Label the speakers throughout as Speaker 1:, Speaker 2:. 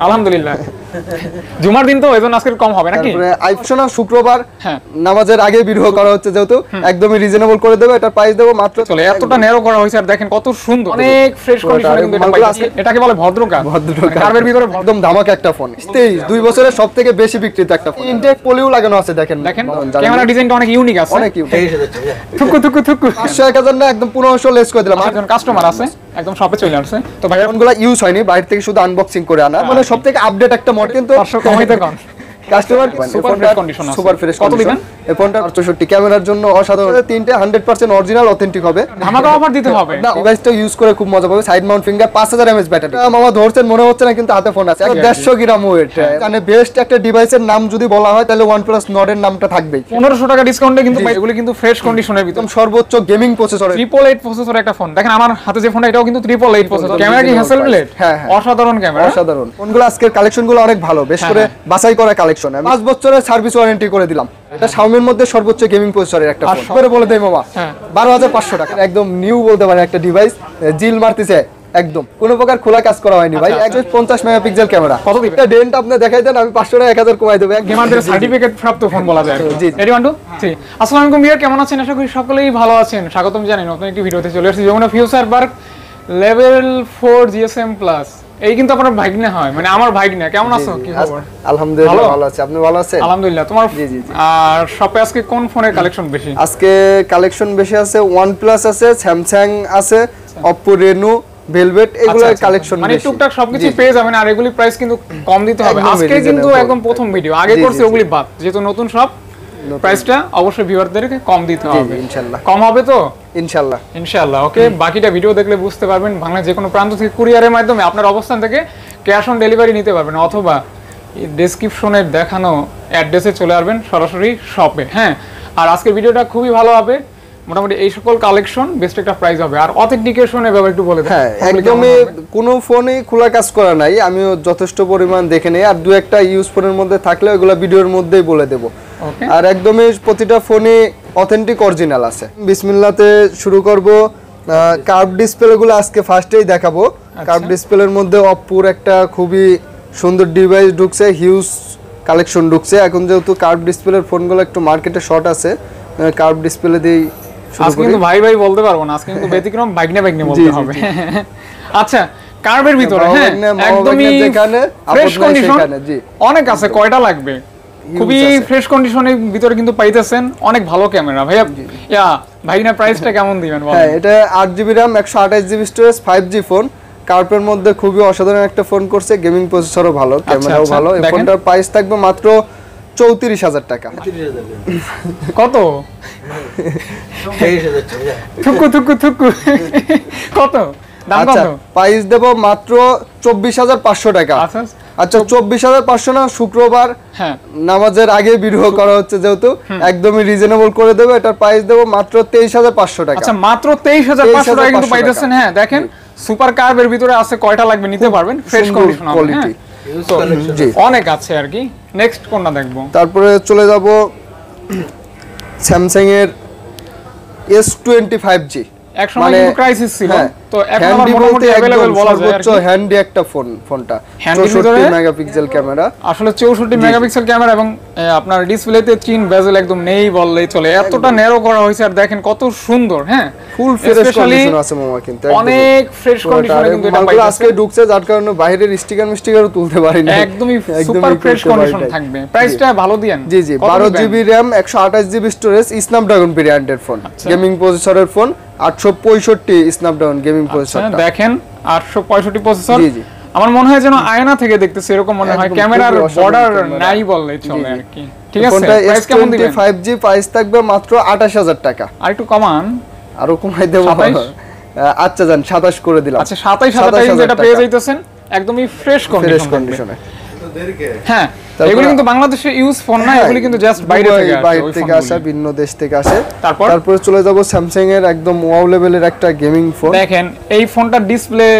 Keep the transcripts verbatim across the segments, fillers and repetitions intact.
Speaker 1: আলহামদুলিল্লাহ। জুমার দিন তো এজন্য আজকে কম হবে নাকি?
Speaker 2: তারপরে আইফোন শুক্রবার
Speaker 1: হ্যাঁ
Speaker 2: নামাজের আগে ভিডিও করা হচ্ছে যেহেতু একদমই রিজনেবল করে দেব। এটার প্রাইস দেব মাত্র
Speaker 1: চলে এতটা ন্যারো করা হয়েছে আর দেখেন কত সুন্দর অনেক ফ্রেশ কন্ডিশনে কিন্তু এটা পাইছি। এটাকে বলে ভদ্রকার।
Speaker 2: ভদ্রকার
Speaker 1: কার্বের ভিতরে
Speaker 2: একদম ধামাকা একটা ফোন। তেইশ দুই বছরের সবথেকে বেশি বিক্রিত একটা ফোন। ইনটেক পলিও লাগানো আছে দেখেন।
Speaker 1: দেখেন ক্যামেরা ডিজাইনটা অনেক ইউনিক আছে।
Speaker 2: অনেক ইউনিক।
Speaker 1: থুকু থুকু থুকু
Speaker 2: পাঁচশো এক হাজার না একদম পনেরোশো লেস করে দিলাম।
Speaker 1: একজন কাস্টমার আছে একদম শপে চলে আসছে। তো ভাই
Speaker 2: ফোনগুলো ইউজ হয়নি, বাইরে থেকে শুধু আনবক্সিং করে আনা, মানে সবথেকে আপডেট একটা মডেল। কিন্তু
Speaker 1: পাঁচশো কমাইতে কোন
Speaker 2: কাস্টমার
Speaker 1: সুপার ফ্রেশ কন্ডিশন আছে।
Speaker 2: সুপার ফ্রেশ
Speaker 1: কত দিবেন?
Speaker 2: এই ফোনটা আটষট্টি ক্যামেরার জন্য অসাধারণ। তিনটে হান্ড্রেড পার্সেন্ট অরিজিনাল অথেন্টিক হবে।
Speaker 1: ধামাকা অফার দিতে হবে।
Speaker 2: না ডিভাইসটা ইউজ করে খুব মজা পাবে। সাইড মাউন্ট ফিঙ্গার পাঁচ হাজার এমএএইচ ব্যাটারি। মামা ধরছেন মনে হচ্ছে না, কিন্তু হাতে ফোন আছে। দেড়শো গ্রাম ওয়েট। মানে বেস্ট একটা ডিভাইসের নাম যদি বলা হয় তাহলে OnePlus নর্ডের নামটা থাকবেই।
Speaker 1: পনেরোশো টাকা ডিসকাউন্টে কিন্তু এগুলো কিন্তু ফ্রেশ কন্ডিশনের ভিতর
Speaker 2: সর্বোচ্চ gaming processor
Speaker 1: triple eight processor একটা ফোন। দেখেন আমার হাতে যে ফোনটা এটাও কিন্তু ট্রিপল এইট প্রসেসর। ক্যামেরা কি হ্যাসেলব্লেড?
Speaker 2: হ্যাঁ
Speaker 1: অসাধারণ ক্যামেরা।
Speaker 2: অসাধারণ ফোনগুলো আজকের কালেকশনগুলো অনেক ভালো, বেশ করে বাছাই করা কালেকশন। পাঁচ বছরের সার্ভিস ওয়ারেন্টি করে দিলাম। এটা Xiaomiর মধ্যে সর্বোচ্চ গেমিং প্রসেসরের একটা ফোন। করে বলে দেই মামা বারো হাজার পাঁচশো টাকা একদম নিউ বলতে পারে একটা ডিভাইস। জিল মারতেছে একদম, কোনো প্রকার খোলা কাজ করা হয়নি ভাই। একশো পঞ্চাশ মেগাপিক্সেল ক্যামেরা।
Speaker 1: কত দিবেন?
Speaker 2: এটা ডেন্ট আপনি দেখাই দেন, আমি পাঁচশো টাকা এক হাজার কমাই দেব।
Speaker 1: গেমারদের সার্টিফিকেট প্রাপ্ত ফোন বলা যায়।
Speaker 2: জি
Speaker 1: রেডি ওয়ান টু থ্রি। আসসালামু আলাইকুম ভিউয়ার, কেমন আছেন? আশা করি সকলেই ভালো আছেন। স্বাগতম জানাই নতুন একটি ভিডিওতে। চলে আসছি Jamuna future park level four GSM plus. এই কিন্তু আপনার ভাগ্নে হয়, মানে আমার ভাগ্নে। কেমন আছো? কি খবর?
Speaker 2: আলহামদুলিল্লাহ ভালো আছি। আপনি ভালো আছেন?
Speaker 1: আলহামদুলিল্লাহ। তোমার
Speaker 2: জি জি।
Speaker 1: আর শপে আজকে কোন ফোনের কালেকশন বেশি?
Speaker 2: আজকে কালেকশন বেশি আছে OnePlus আছে, Samsung আছে, Oppo Reno, ভেলভেট, এগুলো কালেকশন
Speaker 1: মানে টুকটাক সবকিছু পেয়ে যাবেন। আর এগুলি প্রাইস কিন্তু কম দিতে হবে। আজকে কিন্তু একদম প্রথম ভিডিও, আগে করছি ওগুলি বাদ, যেহেতু নতুন সব প্রাইসটা অবশ্যই ভিউয়ারদেরকে কম দিতে হবে
Speaker 2: ইনশাআল্লাহ।
Speaker 1: কম হবে তো
Speaker 2: ইনশাআল্লাহ
Speaker 1: ইনশাআল্লাহ। ওকে, বাকিটা ভিডিও দেখলে বুঝতে পারবেন। বাংলার যে কোনো প্রান্ত থেকে কুরিয়ারের মাধ্যমে আপনার অবস্থান থেকে ক্যাশ অন ডেলিভারি নিতে পারবেন, অথবা ডেসক্রিপশনে দেখানো অ্যাড্রেসে চলে আসবেন সরাসরি শপে। হ্যাঁ, আর আজকের ভিডিওটা খুবই ভালো হবে। মোটামুটি এই সকল কালেকশন বেস্ট একটা প্রাইস হবে। আর অথেন্টিকেশনের ব্যাপারে একটু বলে দেন।
Speaker 2: হ্যাঁ, একদমই কোনো ফোনেই খোলা কাজ করা নাই, আমিও যথেষ্ট পরিমাণ দেখে নেই। আর দু একটা ইউজ ফোনের মধ্যে থাকলে ওগুলো ভিডিওর মধ্যেই বলে দেব। আর একদমই প্রতিটা ফোনে অথেন্টিক অরিজিনাল আছে। বিসমিল্লাহতে শুরু করব। কার্ভ ডিসপ্লেগুলো আজকে ফার্স্টেই দেখাবো। কার্ভ ডিসপ্লের মধ্যে অপ্পোর একটা খুবই সুন্দর ডিভাইস ঢুকছে, হিউজ কালেকশন ঢুকছে। এখন যেহেতু কার্ভ ডিসপ্লের ফোনগুলো একটু মার্কেটে শর্ট আছে, কার্ভ ডিসপ্লে দিয়েই
Speaker 1: আজকে কিন্তু ভাই ভাই বলতে পারবো না, আজকে কিন্তু ব্যতিক্রম ভাগ্নে ভাগ্নে বলতে হবে। আচ্ছা, কার্ভের ভিতরে হ্যাঁ একদমই ফ্রেশ কন্ডিশন অনেক আছে। কয়টা লাগবে? খুবই ফ্রেশ কন্ডিশনের ভিতরে কিন্তু পাইতেছেন। অনেক ভালো ক্যামেরা ভাইয়া। ইয়া ভাইনা প্রাইসটা কেমন দিবেন বলেন?
Speaker 2: হ্যাঁ, এটা আট জিবি RAM একশো আঠাশ GB storage five G phone. কার্ভের মধ্যে খুবই অসাধারণ একটা ফোন করছে, গেমিং প্রসেসরও ভালো, ক্যামেরাও ভালো। এই ফোনটার প্রাইস থাকবে মাত্র চৌত্রিশ হাজার টাকা।
Speaker 1: কত? থুকু থুকু থুকু কত দাম? কত
Speaker 2: প্রাইস দেব? মাত্র চব্বিশ হাজার পাঁচশো টাকা। আচ্ছা, চব্বিশ হাজার পাঁচশো না, শুক্রবার নামাজের আগে ভিডিও করা হচ্ছে যেহেতু একদমই রিজনেবল করে দেবো। এটার প্রাইস দেব মাত্র তেইশ হাজার পাঁচশো টাকা।
Speaker 1: আচ্ছা, মাত্র তেইশ হাজার পাঁচশো টাকা কিন্তু পাইতেছেন। হ্যাঁ দেখেন, সুপার কার্ভের ভিতরে আছে। কয়টা লাগবে নিতে পারবেন, ফ্রেশ কন্ডিশন কোয়ালিটি অনেক আছে আর কি। নেক্সট কোনটা দেখবো?
Speaker 2: তারপরে চলে যাব স্যামসাং এর এস টোয়েন্টি ফাইভ জি।
Speaker 1: একসময় কিন্তু ক্রাইসিস ছিল, তো এখন আবার মোটামুটি अवेलेबल বলা যায়। সর্বোচ্চ
Speaker 2: হ্যান্ডি একটা ফোন। ফোনটা চৌষট্টি মেগাপিক্সেল ক্যামেরা, আসলে
Speaker 1: চৌষট্টি মেগাপিক্সেল ক্যামেরা, এবং আপনার ডিসপ্লেতে তিন বেজেল একদম নেই বললেই চলে। এতটা ন্যারো করা হয়েছে আর দেখেন কত সুন্দর। হ্যাঁ,
Speaker 2: ফুল ফ্রেশ কন্ডিশন আছে মামা, কিন্তু
Speaker 1: অনেক ফ্রেশ কন্ডিশনে কিন্তু এটা পাইছে।
Speaker 2: আজকে ঢুকছে যার কারণে বাইরের স্টিকার মিস্টিকারও তুলতে পারি না।
Speaker 1: একদমই সুপার ফ্রেশ কন্ডিশন থাকবে। প্রাইসটা ভালো দিয়েন।
Speaker 2: জি জি, বারো জিবি RAM একশো আঠাশ জিবি স্টোরেজ, স্ন্যাপড্রাগন ভেরিয়েন্টের ফোন, গেমিং প্রসেসরের ফোন, আটশো পঁয়ষট্টি স্ন্যাপড্রাগন গেমিং প্রসেসরটা।
Speaker 1: দেখেন আটশো পঁয়ষট্টি প্রসেসর। জি জি, আমার মনে হয় যেন আয়না থেকে দেখতেছি এরকম মনে হয়। ক্যামেরার বর্ডার নাই বললেই চলে আর কি। ঠিক আছে, প্রাইস কেমন দিবেন?
Speaker 2: ফাইভ জি প্রাইস থাকবে মাত্র আঠাশ হাজার টাকা।
Speaker 1: আর একটু কমান,
Speaker 2: আরো কমাই দেব। আচ্ছা জান, সাতাশ করে দিলাম।
Speaker 1: আচ্ছা, সাতাশ সাতাশ যেটা পেয়ে যাইতেছেন একদমই ফ্রেশ কন্ডিশনে। হ্যাঁ, এগুলো কিন্তু বাংলাদেশে ইউজ ফোন না, এগুলো কিন্তু জাস্ট বাইরে থেকে আসে,
Speaker 2: বাইরে থেকে আসে, ভিন্ন দেশ থেকে আসে।
Speaker 1: তারপর
Speaker 2: তারপরে চলে যাব স্যামসাং এর একদম ওয়াও লেভেলের একটা গেমিং ফোন।
Speaker 1: দেখেন এই ফোনটার ডিসপ্লে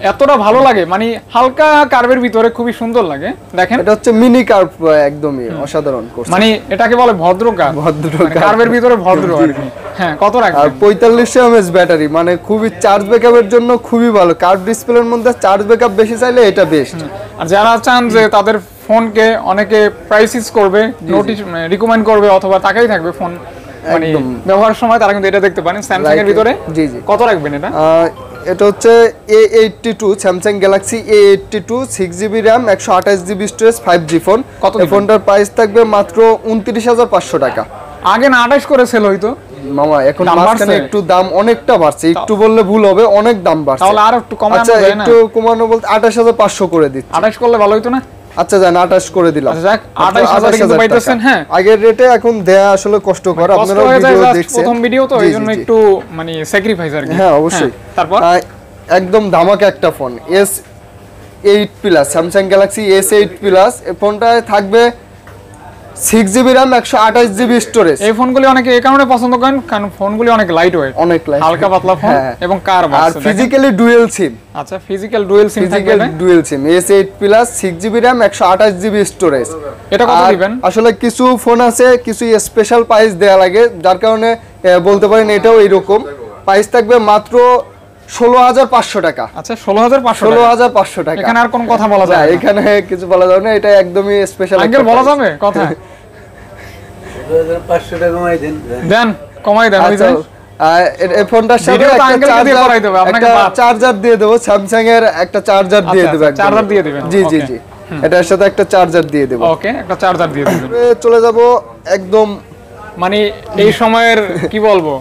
Speaker 1: এতটা ভালো লাগে, মানে হালকা কার্ভের ভিতরে খুবই সুন্দর লাগে। দেখেন
Speaker 2: এটা হচ্ছে মিনি কার্ভ, একদমই অসাধারণ করছে,
Speaker 1: মানে এটাকে বলে ভদ্র কার্ভ,
Speaker 2: ভদ্র
Speaker 1: কার্ভের ভিতরে ভদ্র আর কি। হ্যাঁ, কত রাখবেন?
Speaker 2: আর পঁয়তাল্লিশশো এমএএইচ ব্যাটারি, মানে খুবই চার্জ ব্যাকআপের জন্য খুবই ভালো। কার্ভ ডিসপ্লের মধ্যে চার্জ ব্যাকআপ বেশি চাইলে এটা বেস্ট।
Speaker 1: আর যারা চান যে তাদের ফোনকে অনেকে প্রাইসিস করবে, নোটিশ রিকমেন্ড করবে অথবা তাকাই থাকবে ফোন মানে ব্যবহারের সময়, তারা কিন্তু এটা দেখতে পারেন স্যামসাং এর ভিতরে।
Speaker 2: জি জি।
Speaker 1: কত রাখবেন এটা?
Speaker 2: এটা হচ্ছে A eighty two, Samsung Galaxy A eighty two, six GB RAM, একশো আঠাশ GB storage, five G phone. এই ফোনটার প্রাইস থাকবে মাত্র উনত্রিশ হাজার পাঁচশো টাকা।
Speaker 1: আগে না আঠাশ করে সেল হইতো
Speaker 2: মামা, এখন মাঝখানে একটু দাম অনেকটা বাড়ছে, একটু বললে ভুল হবে, অনেক দাম বাড়ছে।
Speaker 1: তাহলে আর একটু কমানো
Speaker 2: আচ্ছা,
Speaker 1: যায় না?
Speaker 2: একটু কমানো বলতে আঠাশ হাজার পাঁচশো করে দিচ্ছি।
Speaker 1: আঠাশ করলে ভালো হইতো না?
Speaker 2: আচ্ছা জান, আঠাশ করে দিলাম।
Speaker 1: আচ্ছা যাক, আঠাশ হাজার কিন্তু পাইতেছেন। হ্যাঁ,
Speaker 2: আগের রেটে এখন দেয়া আসলে কষ্টকর, আপনারা ভিডিও দেখছেন,
Speaker 1: প্রথম ভিডিও তো এইজন্য একটু মানে স্যাক্রিফাইস আর কি।
Speaker 2: হ্যাঁ অবশ্যই।
Speaker 1: তারপর
Speaker 2: একদম ধামাকা একটা phone, S eight plus, Samsung Galaxy S eight plus. এই ফোনটায় থাকবে সিক্স জিবি র্যাম, একশো আঠাশ জিবি স্টোরেজ।
Speaker 1: এই ফোনগুলি অনেকে এই কারণে পছন্দ করেন কারণ ফোনগুলি অনেক লাইট ওয়েট,
Speaker 2: অনেক লাইট,
Speaker 1: হালকা পাতলা ফোন এবং কার্ভ আছে।
Speaker 2: আর ফিজিক্যালি ডুয়াল সিম।
Speaker 1: আচ্ছা, ফিজিক্যাল ডুয়াল সিম থাকবে না?
Speaker 2: Dual SIM, S eight plus, six GB RAM, একশো আঠাশ জিবি স্টোরেজ।
Speaker 1: এটা কত দিবেন?
Speaker 2: আসলে কিছু ফোন আছে কিছু স্পেশাল প্রাইস দেয়া লাগে, যার কারণে বলতে পারেন এটাও এইরকম। প্রাইস থাকবে মাত্র ষোলো হাজার পাঁচশো টাকা।
Speaker 1: আচ্ছা, ষোলো হাজার পাঁচশো
Speaker 2: ষোলো হাজার পাঁচশো টাকা।
Speaker 1: এখানে আর কোনো কথা বলা যায় না,
Speaker 2: এখানে কিছু বলা যাবে না, এটা একদমই স্পেশাল।
Speaker 1: আঙ্কেল বলা যাবে কথা?
Speaker 3: পাঁচশো টাকা কমাই দেন।
Speaker 1: দেন, কমাই দেন। ওই যায়
Speaker 2: এই ফোনটার সাথে একটা চার্জার দিয়ে দেবো, স্যামসাং এর একটা চার্জার দিয়ে দেবো।
Speaker 1: চার্জার দিয়ে দিবেন?
Speaker 2: জি জি জি, এটার সাথে একটা চার্জার দিয়ে দেবো।
Speaker 1: ওকে, একটা চার্জার দিয়ে দিবেন।
Speaker 2: চলে যাব একদম
Speaker 1: মানে এই সময়ের কি বলবো,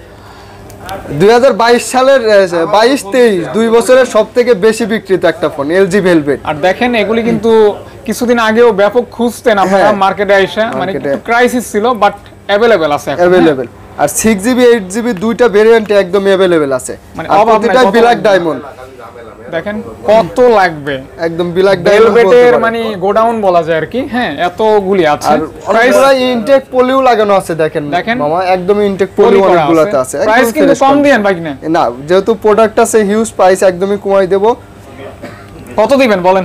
Speaker 2: দুই হাজার বাইশ সালের বাইশ তেইশ দুই বছরের সবথেকে বেশি বিক্রিত একটা ফোন, এলজি ভেলভেট।
Speaker 1: আর দেখেন এগুলি কিন্তু কিছুদিন আগেও ব্যাপক খুঁজতেন আপনারা মার্কেটে আইসা, মানে একটু ক্রাইসিস ছিল, বাট अवेलेबल আছে এখন।
Speaker 2: अवेलेबल আর সিক্স জিবি এইট জিবি দুইটা ভেরিয়েন্টে একদম अवेलेबल আছে,
Speaker 1: মানে
Speaker 2: প্রতিটা ব্ল্যাক ডায়মন্ড।
Speaker 1: দেখেন কত লাগবে,
Speaker 2: একদম ব্ল্যাক ডায়মন্ড
Speaker 1: ভেলভেটের মানে গোডাউন বলা যায় আর কি। হ্যাঁ, এতগুলি আছে।
Speaker 2: আর অনেকগুলো ইনটেক পলিও লাগানো আছে, দেখেন মামা, একদম ইনটেক পলি অনেকগুলোতে আছে।
Speaker 1: প্রাইস কিন্তু কম দিবেন ভাই কিনা?
Speaker 2: না, যেহেতু প্রোডাক্ট আছে হিউজ, প্রাইস একদমই কমাই দেব।
Speaker 1: কত দিবেন বলেন?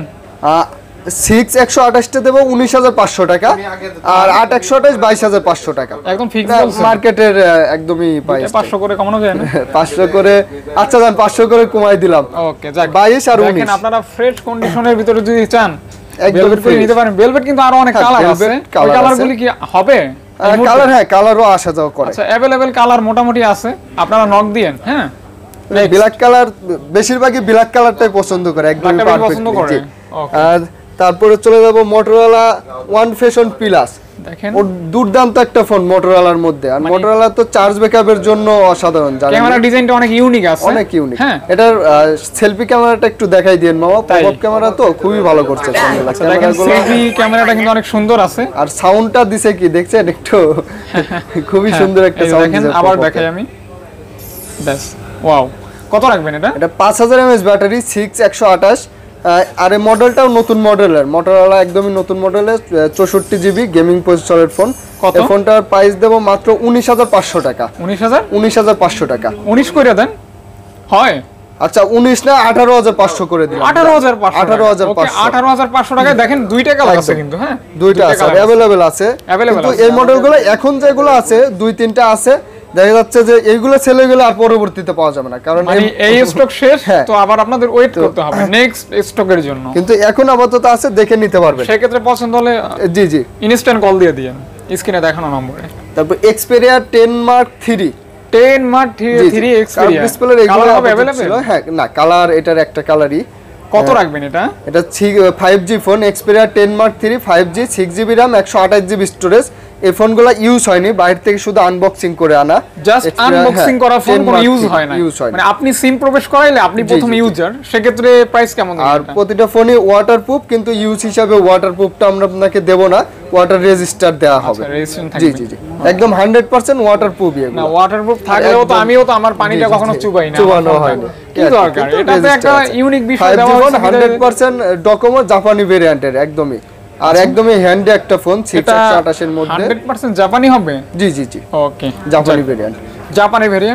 Speaker 2: সিক্স একশো আঠাশটা দেবো উনিশ হাজার পাঁচশো টাকা, আর আট একশো আঠাশ বাইশ হাজার পাঁচশো টাকা।
Speaker 1: একদম ফিক্স
Speaker 2: মার্কেটের একদমই প্রাইস।
Speaker 1: পাঁচশো করে কমানো যায় না?
Speaker 2: পাঁচশো করে, আচ্ছা জান, পাঁচশো করে কমাই দিলাম।
Speaker 1: ওকে, যাক,
Speaker 2: বাইশ আর উনিশ।
Speaker 1: দেখেন আপনারা ফ্রেশ কন্ডিশনের ভিতরে যদি চান ভেলভেট করে নিতে পারেন। ভেলভেট কিন্তু আরো অনেক কালার আছে, ওই কালারগুলি কি হবে?
Speaker 2: কালার, হ্যাঁ, কালারও আসা যাওয়া করে।
Speaker 1: আচ্ছা, अवेलेबल কালার মোটামুটি আছে, আপনারা নক দিয়েন। হ্যাঁ,
Speaker 2: ব্ল্যাক কালার বেশিরভাগই ব্ল্যাক কালারটাই পছন্দ করে, একদম
Speaker 1: পছন্দ করে।
Speaker 2: আর তারপরে চলে যাব মোটরোলা ওয়ান ফ্যাশন প্লাস।
Speaker 1: দেখেন
Speaker 2: ও দুর্দান্ত একটা ফোন মোটরোলার মধ্যে। আর মোটরোলা তো চার্জ ব্যাকআপের জন্য অসাধারণ, জানেন।
Speaker 1: ক্যামেরা ডিজাইনটা অনেক ইউনিক আছে,
Speaker 2: অনেক ইউনিক।
Speaker 1: হ্যাঁ,
Speaker 2: এটার সেলফি ক্যামেরাটা একটু দেখাই দেন মামা, পপ ক্যামেরা তো খুবই ভালো করছে।
Speaker 1: দেখেন সেলফি ক্যামেরাটা কিন্তু অনেক সুন্দর আছে।
Speaker 2: আর সাউন্ডটা দিছে কি দেখছেন একটু, খুবই সুন্দর একটা সাউন্ড।
Speaker 1: দেখেন আবার দেখাই আমি, ব্যাস, ওয়াও। কত রাখবেন এটা?
Speaker 2: এটা পাঁচ হাজার এমএএইচ ব্যাটারি, সিক্স একশো আঠাশ। আর এই মডেলটাও নতুন মডেলের, মোটরোলা একদমই নতুন মডেলের, চৌষট্টি জিবি গেমিং প্রসেসরের ফোন। এই ফোনটার প্রাইস দেবো মাত্র উনিশ হাজার পাঁচশো টাকা।
Speaker 1: উনিশ হাজার
Speaker 2: উনিশ হাজার পাঁচশো টাকা।
Speaker 1: উনিশ করে দেন, হয়?
Speaker 2: আচ্ছা, উনিশ না, আঠারো হাজার পাঁচশো করে দিলাম।
Speaker 1: আঠারো হাজার পাঁচশো,
Speaker 2: আঠারো হাজার পাঁচশো,
Speaker 1: আঠারো হাজার পাঁচশো টাকায়। দেখেন দুইটা কালার আছে কিন্তু, হ্যাঁ,
Speaker 2: দুইটা আছে, अवेलेबल আছে। কিন্তু এই মডেলগুলো এখন যেগুলো আছে দুই তিনটা আছে, দেখা যাচ্ছে যে এইগুলো ছেলে গেলে আর পরবর্তীতে পাওয়া যাবে না, কারণ
Speaker 1: এই স্টক শেষ, তো আবার আপনাদের ওয়েট করতে হবে নেক্সট স্টকের জন্য।
Speaker 2: কিন্তু এখন আপাতত আছে, দেখে নিতে পারবেন।
Speaker 1: সেই ক্ষেত্রে পছন্দ হলে জি জি ইনস্ট্যান্ট কল দিয়ে দিয়েন স্ক্রিনে দেখানো নম্বরে।
Speaker 2: তারপর Xperia ten mark three,
Speaker 1: ten mark three Xperia
Speaker 2: ডিসপ্লের এগুলো হবে अवेलेबल। হ্যাঁ, না, কালার এটার একটা কালারই।
Speaker 1: কত রাখবেন এটা?
Speaker 2: এটা five G phone, Xperia ten mark three, five G, six GB RAM, একশো আঠাশ জিবি স্টোরেজ। এই ফোনগুলো ইউজ হয়নি, বাইরে থেকে শুধু আনবক্সিং করে আনা,
Speaker 1: জাস্ট আনবক্সিং করা ফোন, কোনো ইউজ হয় না। মানে আপনি সিম প্রবেশ করাইলে আপনি প্রথম ইউজার, সে ক্ষেত্রে প্রাইস কেমন?
Speaker 2: আর প্রতিটা ফোনে ওয়াটারপ্রুফ, কিন্তু ইউজ হিসাবে ওয়াটারপ্রুফটা আমরা আপনাকে দেব না, ওয়াটার রেজিস্টার দেওয়া হবে। জি জি জি, একদম হান্ড্রেড পার্সেন্ট ওয়াটারপ্রুফ।
Speaker 1: না, ওয়াটারপ্রুফ থাকলেও তো আমিও তো আমার পানিটা কখনো চুবাই না,
Speaker 2: চুবানো হয় না।
Speaker 1: কি দরকার? এটা তো একটা ইউনিক বিষয় দেওয়া হয়েছে।
Speaker 2: হান্ড্রেড পার্সেন্ট ডকোমো জাপানি ভেরিয়েন্টের একদমই, আর একদমই হ্যান্ডি একটা ফোন, সিক্স একশো আঠাশ এর মধ্যে।
Speaker 1: হান্ড্রেড পার্সেন্ট জাপানি হবে?
Speaker 2: জি জি জি,
Speaker 1: ওকে,
Speaker 2: জাপানি ভেরিয়েন্ট।
Speaker 1: জাপানি ভেরিয়েন্ট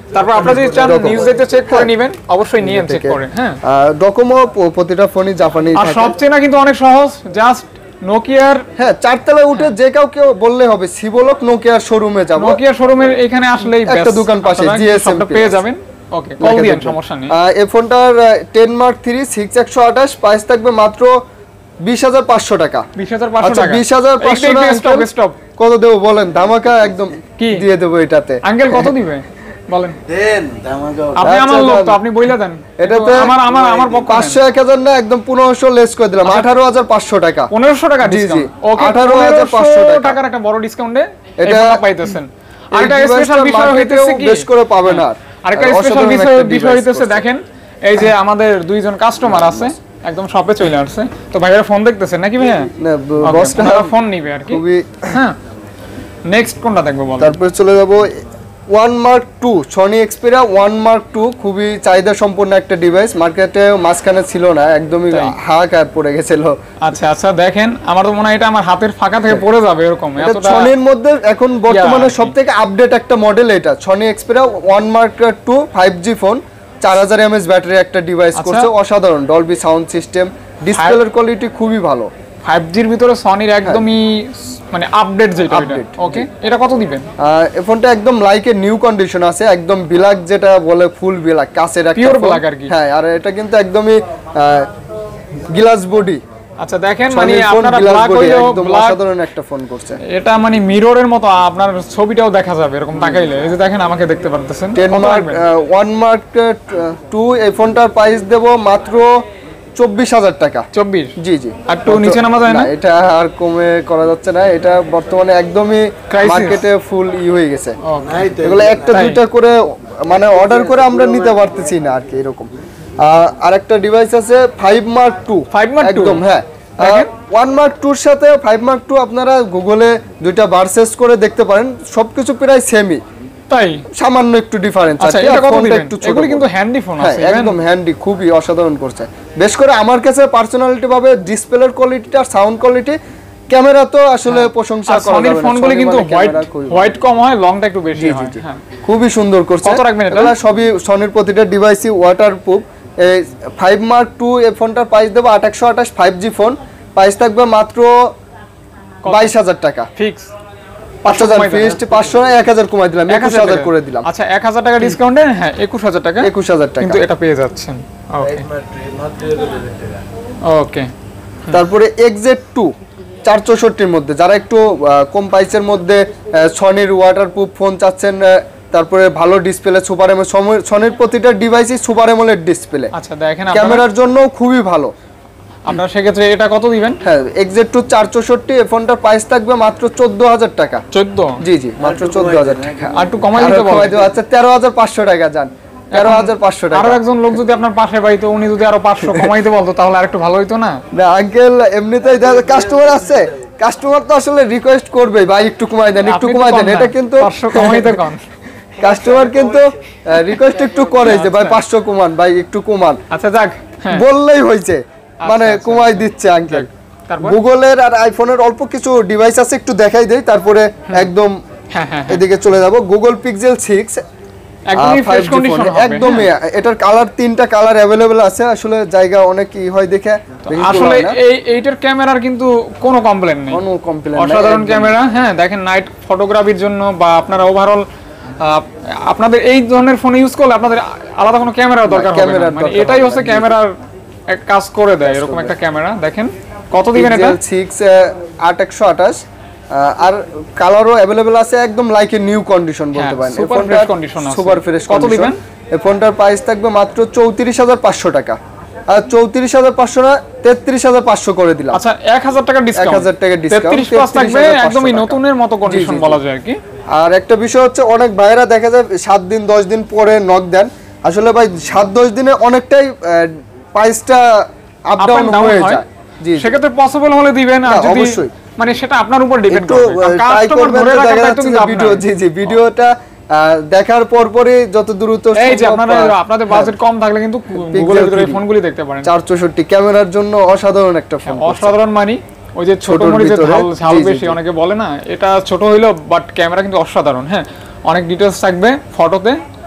Speaker 1: তারপর আপনারা যদি চান নিউজ দেখতে চেক করে নেবেন, অবশ্যই নিয়েন চেক করে। হ্যাঁ,
Speaker 2: ডকোমো প্রতিটা ফোনই জাপানি
Speaker 1: আর সবচেয়ে না কিন্তু অনেক সহজ, জাস্ট নোকিয়ার
Speaker 2: হ্যাঁ চারতলায় উঠে যে কাউ কেউ বললে হবে সিবলক নোকিয়ার শোরুমে যাব।
Speaker 1: নোকিয়ার শোরুমের এখানে আসলেই
Speaker 2: একটা দোকান পাশে জিএসএম
Speaker 1: পেয়ে যাবেন। ওকে, কল দিয়েন, সমস্যা নেই।
Speaker 2: এই ফোনটার টেন মার্ক থ্রি সিক্স একশো আঠাশ প্রাইস থাকবে মাত্র বিশ হাজার পাঁচশো টাকা।
Speaker 1: বিশ হাজার পাঁচশো টাকা,
Speaker 2: বিশ হাজার পাঁচশো টাকা স্টপ কত দেবো বলেন? ধামাকা একদম দিয়ে দেবো এটাতে।
Speaker 1: আঙ্কেল কত দিবে বলেন?
Speaker 3: দেন ধামাকা।
Speaker 1: আপনি আমার লোক তো, আপনি বইলা দেন।
Speaker 2: এটাতে
Speaker 1: আমার আমার আমার পক্ষ
Speaker 2: পাঁচশো এক হাজার না, একদম পনেরোশো লেস করে দিলাম, আঠারো হাজার পাঁচশো টাকা।
Speaker 1: পনেরোশো টাকা ডিসকাউন্ট। ওকে,
Speaker 2: আঠারো হাজার পাঁচশো
Speaker 1: টাকার একটা বড় ডিসকাউন্টে
Speaker 2: এটা
Speaker 1: পাইতেছেন। আরেকটা স্পেশাল বিষয় হইতেছে কি,
Speaker 2: বেশ করে পাবে না।
Speaker 1: আরেকটা স্পেশাল বিষয় বিষয় হইতেছে দেখেন, এই যে আমাদের দুইজন কাস্টমার আছে, একদম শপে চলে আসছে। তো ভাইরা ফোন দেখতেছেন নাকি ভাইয়া?
Speaker 2: না, বসটা
Speaker 1: ফোন নিবে আর কি। হ্যাঁ, নেক্সট কোনটা দেখবো বলেন?
Speaker 2: তারপরে চলে যাব one mark two, Sony Xperia one mark two, খুবই চাহিদা সম্পন্ন একটা ডিভাইস, মার্কেটে মাঝখানে ছিল না, একদমই হাহাকার পড়ে গেছিল।
Speaker 1: আচ্ছা আচ্ছা, দেখেন আমার তো মনে হয় এটা আমার হাতের ফাঁকা থেকে পড়ে যাবে এরকম।
Speaker 2: এতটা সনির মধ্যে এখন বর্তমানে সবথেকে আপডেট একটা মডেল এটা, Sony Xperia one mark two five G phone, চার হাজার এমএএইচ ব্যাটারি একটা ডিভাইস করছে, অসাধারণ ডলবি সাউন্ড সিস্টেম, ডিসপ্লের কোয়ালিটি খুবই ভালো।
Speaker 1: ফাইভ জির ভিতরে সনির একদমই মানে আপডেট যেটা এটা। ওকে, এটা কত দিবেন?
Speaker 2: এই ফোনটা একদম লাইকে নিউ কন্ডিশন আছে, একদম ব্ল্যাক যেটা বলে ফুল ব্ল্যাক, কাচের একটা
Speaker 1: পিওর ব্ল্যাক আর কি।
Speaker 2: হ্যাঁ, আর এটা কিন্তু একদমই গ্লাস বডি।
Speaker 1: আচ্ছা দেখেন, মানে আপনারা ব্ল্যাক হইলো ব্ল্যাক,
Speaker 2: অসাধারণ একটা ফোন করছে এটা,
Speaker 1: মানে মিররের মতো আপনার ছবিটাও দেখা যাবে এরকম তাকাইলে। এই যে দেখেন, আমাকে দেখতে পারতেছেন।
Speaker 2: ওয়ান মার্ক টু এই ফোনটার প্রাইস দেব মাত্র চব্বিশ হাজার টাকা।
Speaker 1: চব্বিশ?
Speaker 2: জি জি।
Speaker 1: আর একটু নিচে নামা যায় না?
Speaker 2: এটা আর কমে করা যাচ্ছে না, এটা বর্তমানে একদমই মার্কেটে ফুল ই হয়ে গেছে। এগুলো একটা দুইটা করে মানে অর্ডার করে আমরা নিতে পারতেছি না আর কি এরকম। আর একটা ডিভাইস আছে five mark two.
Speaker 1: Five mark two
Speaker 2: একদম হ্যাঁ, ওয়ান মার্ক টুর সাথে ফাইভ মার্ক টু আপনারা গুগলে দুইটা ভার্সেস করে দেখতে পারেন, সবকিছু প্রায় সেমই,
Speaker 1: তাই
Speaker 2: সামান্য একটু ডিফারেন্স আছে।
Speaker 1: এটা কত দিবেন? এগুলো কিন্তু হ্যান্ডি ফোন আছে,
Speaker 2: একদম হ্যান্ডি, খুবই অসাধারণ করছে। বেশ করে আমার কাছে পার্সোনালিটি ভাবে ডিসপ্লের কোয়ালিটি আর সাউন্ড কোয়ালিটি, ক্যামেরা তো আসলে প্রশংসা করা যাবে না,
Speaker 1: ফোনগুলো কিন্তু হোয়াইট হোয়াইট কম হয়, লংটা একটু বেশি হয়। হ্যাঁ,
Speaker 2: খুবই সুন্দর করছে।
Speaker 1: কত রাখবেন এটা?
Speaker 2: এটা সবই সনির প্রতিটা ডিভাইসই ওয়াটারপ্রুফ। এই ফাইভ মার্ক টু এই ফোনটার প্রাইস দেবো আঠাশশো আঠাশ, ফাইভ জি ফোন, প্রাইস থাকবে মাত্র বাইশ হাজার টাকা ফিক্স। পাঁচ হাজার ফিক্সড, পাঁচশো না এক হাজার কমাই দিলাম, একুশ হাজার করে দিলাম।
Speaker 1: আচ্ছা, এক হাজার টাকা ডিসকাউন্টে হ্যাঁ একুশ হাজার টাকা,
Speaker 2: একুশ হাজার টাকা
Speaker 1: কিন্তু এটা পেয়ে যাচ্ছেন। ওকে ওকে।
Speaker 2: তারপরে এক্সজেড টু চার চৌষট্টির মধ্যে, যারা একটু কম প্রাইসের মধ্যে সনির ওয়াটারপ্রুফ ফোন চাচ্ছেন, তারপরে ভালো ডিসপ্লে, সুপার এমোলেড, সনির প্রতিটা ডিভাইসই সুপার এমোলেড ডিসপ্লে।
Speaker 1: আচ্ছা দেখেন,
Speaker 2: ক্যামেরার জন্য খুবই ভালো।
Speaker 1: আপনারা সেক্ষেত্রে এটা কত দিবেন?
Speaker 2: হ্যাঁ, এক্সজেড টু চার চৌষট্টি, এই ফোনটার প্রাইস থাকবে মাত্র চোদ্দ হাজার টাকা।
Speaker 1: চোদ্দ?
Speaker 2: জি জি, মাত্র চোদ্দ হাজার টাকা।
Speaker 1: আর একটু কমাই দিতে বলেন।
Speaker 2: আচ্ছা, তেরো হাজার পাঁচশো টাকা যান, তেরো হাজার পাঁচশো টাকা।
Speaker 1: আরো একজন লোক যদি আপনার পাশে পাইতো, উনি যদি আরো পাঁচশো কমাইতে বলতো, তাহলে আরেকটু ভালো হইতো না?
Speaker 2: না আঙ্কেল, এমনিতেই কাস্টমার আছে, কাস্টমার তো আসলে রিকোয়েস্ট করবে, ভাই একটু কমাই দেন, একটু কমাই দেন। এটা কিন্তু
Speaker 1: পাঁচশো কমাইতে কম,
Speaker 2: কাস্টমার কিন্তু রিকোয়েস্ট একটু করে যে ভাই পাঁচশো কমান, ভাই একটু কমান।
Speaker 1: আচ্ছা যাক,
Speaker 2: বললেই হয়েছে, মানে কমাই দিচ্ছে আঙ্কেল। গুগলের আর আইফোনের অল্প কিছু ডিভাইস আছে, একটু দেখাই দেই, তারপরে একদম এদিকে চলে যাব। গুগল পিক্সেল সিক্স
Speaker 1: একদমই ফ্রেশ কন্ডিশন হবে,
Speaker 2: একদমই। এটার কালার তিনটা কালার अवेलेबल আছে, আসলে জায়গা অনেক কি হয় দেখে।
Speaker 1: আসলে এই এইটার ক্যামেরার কিন্তু কোনো কমপ্লেইন নেই,
Speaker 2: কোনো কমপ্লেইন নেই,
Speaker 1: অসাধারণ ক্যামেরা। হ্যাঁ দেখেন, নাইট ফটোগ্রাফির জন্য বা আপনারা ওভারঅল আপনাদের এই ধরনের ফোন ইউজ করলে আপনাদের আলাদা কোনো ক্যামেরার দরকার হবে না, মানে এটাই হচ্ছে ক্যামেরার এক কাজ করে দেয়, এরকম একটা ক্যামেরা। দেখেন কত দিবেন এটা?
Speaker 2: সিক্স আট একশো আঠাশ, আর কালারও अवेलेबल আছে, একদম লাইক এ নিউ কন্ডিশন বলতে পারেন।
Speaker 1: সুপার ফ্রেশ কন্ডিশন আছে,
Speaker 2: সুপার ফ্রেশ।
Speaker 1: কত দিবেন?
Speaker 2: এই ফোনটার প্রাইস থাকবে মাত্র চৌত্রিশ হাজার পাঁচশো টাকা। আর চৌত্রিশ হাজার পাঁচশো না, তেত্রিশ হাজার পাঁচশো করে দিলাম।
Speaker 1: আচ্ছা, এক হাজার টাকা ডিসকাউন্ট,
Speaker 2: এক হাজার টাকা ডিসকাউন্ট,
Speaker 1: তেত্রিশ প্লাস থাকবে, একদমই নতুনের মতো কন্ডিশন বলা যায় আর কি।
Speaker 2: আর একটা বিষয় হচ্ছে, অনেক ভাইরা দেখা যায় সাত দিন দশ দিন পরে নক দেন, আসলে ভাই সাত দশ দিনে অনেকটাই প্রাইসটা আপ ডাউন হয়ে যায়। জি,
Speaker 1: সেক্ষেত্রে পসিবল হলে দিবেন, আর যদি মানে সেটা আপনার উপর ডিপেন্ড করবে। কাস্টমার ধরে রাখাটা কিন্তু
Speaker 2: ভিডিও, জি জি, ভিডিওটা দেখার পর পরে যত দ্রুত,
Speaker 1: এই যে আপনারা আপনাদের বাজেট কম থাকলে কিন্তু গুগলের ভিতরে এই ফোনগুলি দেখতে পারেন।
Speaker 2: চার চৌষট্টি ক্যামেরার জন্য অসাধারণ একটা ফোন,
Speaker 1: অসাধারণ। মানে ওই যে ছোট মরিচের ঝাল ঝাল বেশি অনেকে বলে না, এটা ছোট হইলো বাট ক্যামেরা কিন্তু অসাধারণ। হ্যাঁ, অনেক ডিটেইলস থাকবে ফটোতে,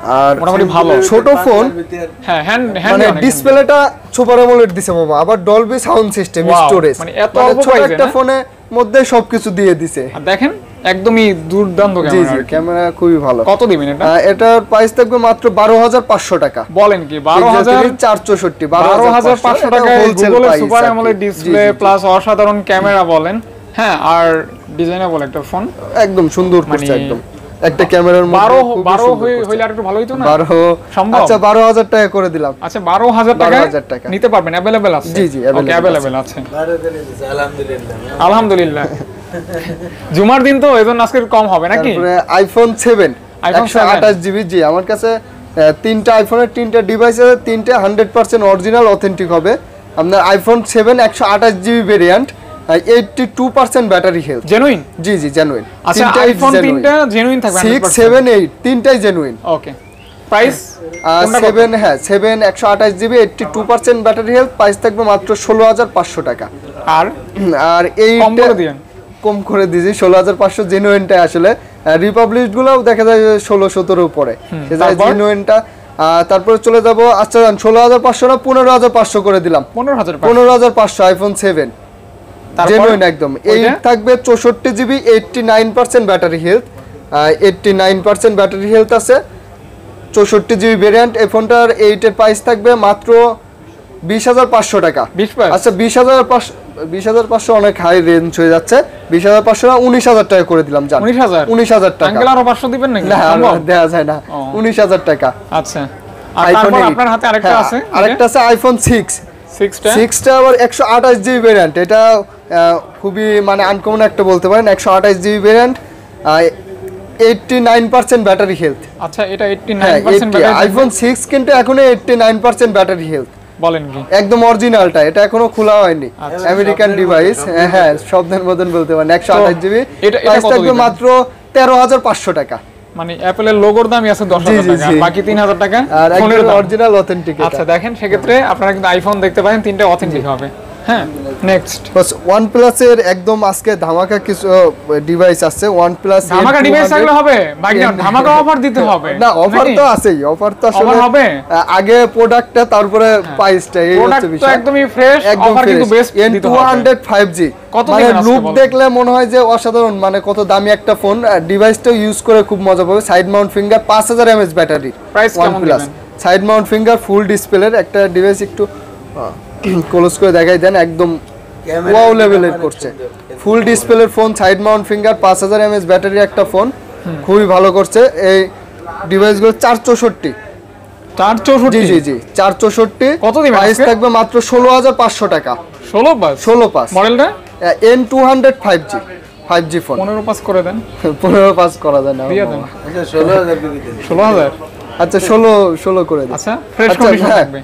Speaker 1: আর মোটামুটি ভালো
Speaker 2: ছোট ফোন
Speaker 1: হ্যাঁ হ্যান্ড হ্যান্ড
Speaker 2: মানে ডিসপ্লেটা সুপার অ্যামোলেড দিছে মামা আবার ডলবি সাউন্ড সিস্টেম স্টোরেজ
Speaker 1: মানে এত অল্প
Speaker 2: ছোট একটা ফোনে মধ্যে সবকিছু দিয়ে দিছে
Speaker 1: আর দেখেন একদমই দুর্দান্ত ক্যামেরা
Speaker 2: জি জি ক্যামেরা খুবই ভালো
Speaker 1: কত দিবেন এটা
Speaker 2: এটার প্রাইস থাকবে মাত্র বারো হাজার পাঁচশো টাকা
Speaker 1: বলেন কি বারো হাজার
Speaker 2: চারশো ষাট
Speaker 1: বারো হাজার পাঁচশো টাকা Google super AMOLED display plus অসাধারণ ক্যামেরা বলেন হ্যাঁ আর ডিজাইনেবল একটা ফোন
Speaker 2: একদম সুন্দর করছে একদম একটা ক্যামেরার মধ্যে
Speaker 1: বারো বারো হইলে আর একটু ভালো হইতো না
Speaker 2: বারো
Speaker 1: সম্ভব
Speaker 2: আচ্ছা বারো হাজার টাকা করে দিলাম
Speaker 1: আচ্ছা বারো হাজার টাকা নিতে পারবেন अवेलेबल আছে
Speaker 2: জি জি
Speaker 1: ওকে अवेलेबल আছে আলহামদুলিল্লাহ আলহামদুলিল্লাহ জুমার দিন তো এজন্য আজকে কম হবে নাকি
Speaker 2: তারপরে আইফোন সেভেন একশো আঠাশ জিবি জি আমার কাছে তিনটা আইফোনের তিনটা ডিভাইস আছে তিনটা হান্ড্রেড পার্সেন্ট অরিজিনাল অথেন্টিক হবে আপনার আইফোন সেভেন একশো আঠাশ GB variant eighty two percent battery health
Speaker 1: genuine
Speaker 2: জি জি জেনুইন
Speaker 1: আচ্ছা আইফোন তিনটা জেনুইন থাকবে
Speaker 2: সিক্স সেভেন এইট তিনটাই জেনুইন
Speaker 1: ওকে প্রাইস
Speaker 2: সেভেন হ্যাঁ সেভেন একশো আঠাশ GB eighty two percent battery health price থাকবে মাত্র ষোলো হাজার পাঁচশো টাকা
Speaker 1: আর
Speaker 2: আর এই
Speaker 1: কম করে দিবেন
Speaker 2: কম করে দিয়েছি ষোলো হাজার পাঁচশো জেনুইনটা আসলে রিপাবলিক গুলোও দেখা যায় ষোলো সতেরো উপরে জেনুইনটা তারপরে চলে যাব আচ্ছা ষোলো হাজার পাঁচশো না পনেরো হাজার পাঁচশো করে দিলাম
Speaker 1: পনেরো হাজার
Speaker 2: পনেরো হাজার পাঁচশো আইফোন সেভেন জেনুইন একদম এই থাকবে চৌষট্টি GB eighty nine percent battery health eighty nine percent battery health আছে চৌষট্টি জিবি ভেরিয়েন্ট এই ফোনটার এইটের প্রাইস থাকবে মাত্র বিশ হাজার পাঁচশো টাকা আচ্ছা বিশ হাজার পাঁচশো বিশ হাজার পাঁচশো অনেক হাই রেঞ্জ হয়ে যাচ্ছে বিশ হাজার পাঁচশো না উনিশ হাজার টাকা করে দিলাম জান
Speaker 1: উনিশ হাজার
Speaker 2: উনিশ হাজার টাকা
Speaker 1: আঙ্কেল আরো পাঁচশো দিবেন নাকি
Speaker 2: না দেয়া যায় না উনিশ হাজার টাকা
Speaker 1: আচ্ছা আর তারপর আপনার হাতে আরেকটা আছে
Speaker 2: আরেকটা আছে আইফোন সিক্স
Speaker 1: সিক্সটা
Speaker 2: সিক্সটা আবার একশো আঠাশ জিবি ভেরিয়েন্ট এটা খুবই মানে আনকমন একটা বলতে পারেন একশো আঠাশ GB variant eighty nine percent battery health
Speaker 1: আচ্ছা এটা eighty nine percent battery
Speaker 2: iPhone six কিন্তু এখনো eighty nine percent battery health
Speaker 1: বলেন কি
Speaker 2: একদম অরিজিনালটা এটা এখনো খোলা হয়নি আমেরিকান ডিভাইস হ্যাঁ শব্দের মতন বলতে পারেন একশো আঠাশ জিবি প্রাইস থাকবে মাত্র তেরো হাজার পাঁচশো টাকা
Speaker 1: মানে অ্যাপলের লোগোর দামই আছে দশ হাজার টাকা বাকি তিন হাজার টাকা
Speaker 2: আর ফোনের অরিজিনাল অথেন্টিক
Speaker 1: আচ্ছা দেখেন সেক্ষেত্রে আপনারা কিন্তু আইফোন দেখতে পারেন তিনটা অথেন্টিক হবে হ্যাঁ নেক্সট
Speaker 2: বাস OnePlus এর একদম আজকে ধামাকা কিছু ডিভাইস আছে OnePlus
Speaker 1: ধামাকা ডিভাইস থাকলে হবে ভাই না ধামাকা অফার দিতে হবে
Speaker 2: না অফার তো আছেই অফার তো আসলে
Speaker 1: হবে
Speaker 2: আগে প্রোডাক্টটা তারপরে প্রাইসটা এই হচ্ছে বিষয়
Speaker 1: প্রোডাক্ট একদমই ফ্রেশ অফার কিন্তু বেস্ট দিতে হবে
Speaker 2: N two hundred five G মানে লুক দেখলে মনে হয় যে অসাধারণ মানে কত দামি একটা ফোন ডিভাইসটা ইউজ করে খুব মজা পাবে সাইড মাউন্ট ফিঙ্গার পাঁচ হাজার এমএএইচ ব্যাটারি
Speaker 1: প্রাইস কেমন দিবেন
Speaker 2: সাইড মাউন্ট ফিঙ্গার ফুল ডিসপ্লের একটা ডিভাইস একটু ক্লোজ করে দেখাই দেন একদম ওয়াও লেভেলের করছে ফুল ডিসপ্লের ফোন সাইড মাউন্ট ফিঙ্গার পাঁচ হাজার এমএএইচ ব্যাটারি একটা ফোন খুবই ভালো করছে এই ডিভাইসগুলো চার চৌষট্টি
Speaker 1: চার চৌষট্টি
Speaker 2: জি জি জি চার চৌষট্টি
Speaker 1: কত দিবেন
Speaker 2: প্রাইস থাকবে মাত্র ষোলো হাজার পাঁচশো টাকা
Speaker 1: ষোলো পাস
Speaker 2: ষোলো পাস
Speaker 1: মডেলটা
Speaker 2: N two hundred five G five G phone
Speaker 1: পনেরো পাস করে দেন
Speaker 2: পনেরো পাস করা যায় না
Speaker 1: দিয়ে দেন আচ্ছা ষোলো হাজার ষোলো হাজার
Speaker 2: আচ্ছা ষোলো ষোলো করে দিন
Speaker 1: আচ্ছা ফ্রেশ কন্ডিশন থাকবে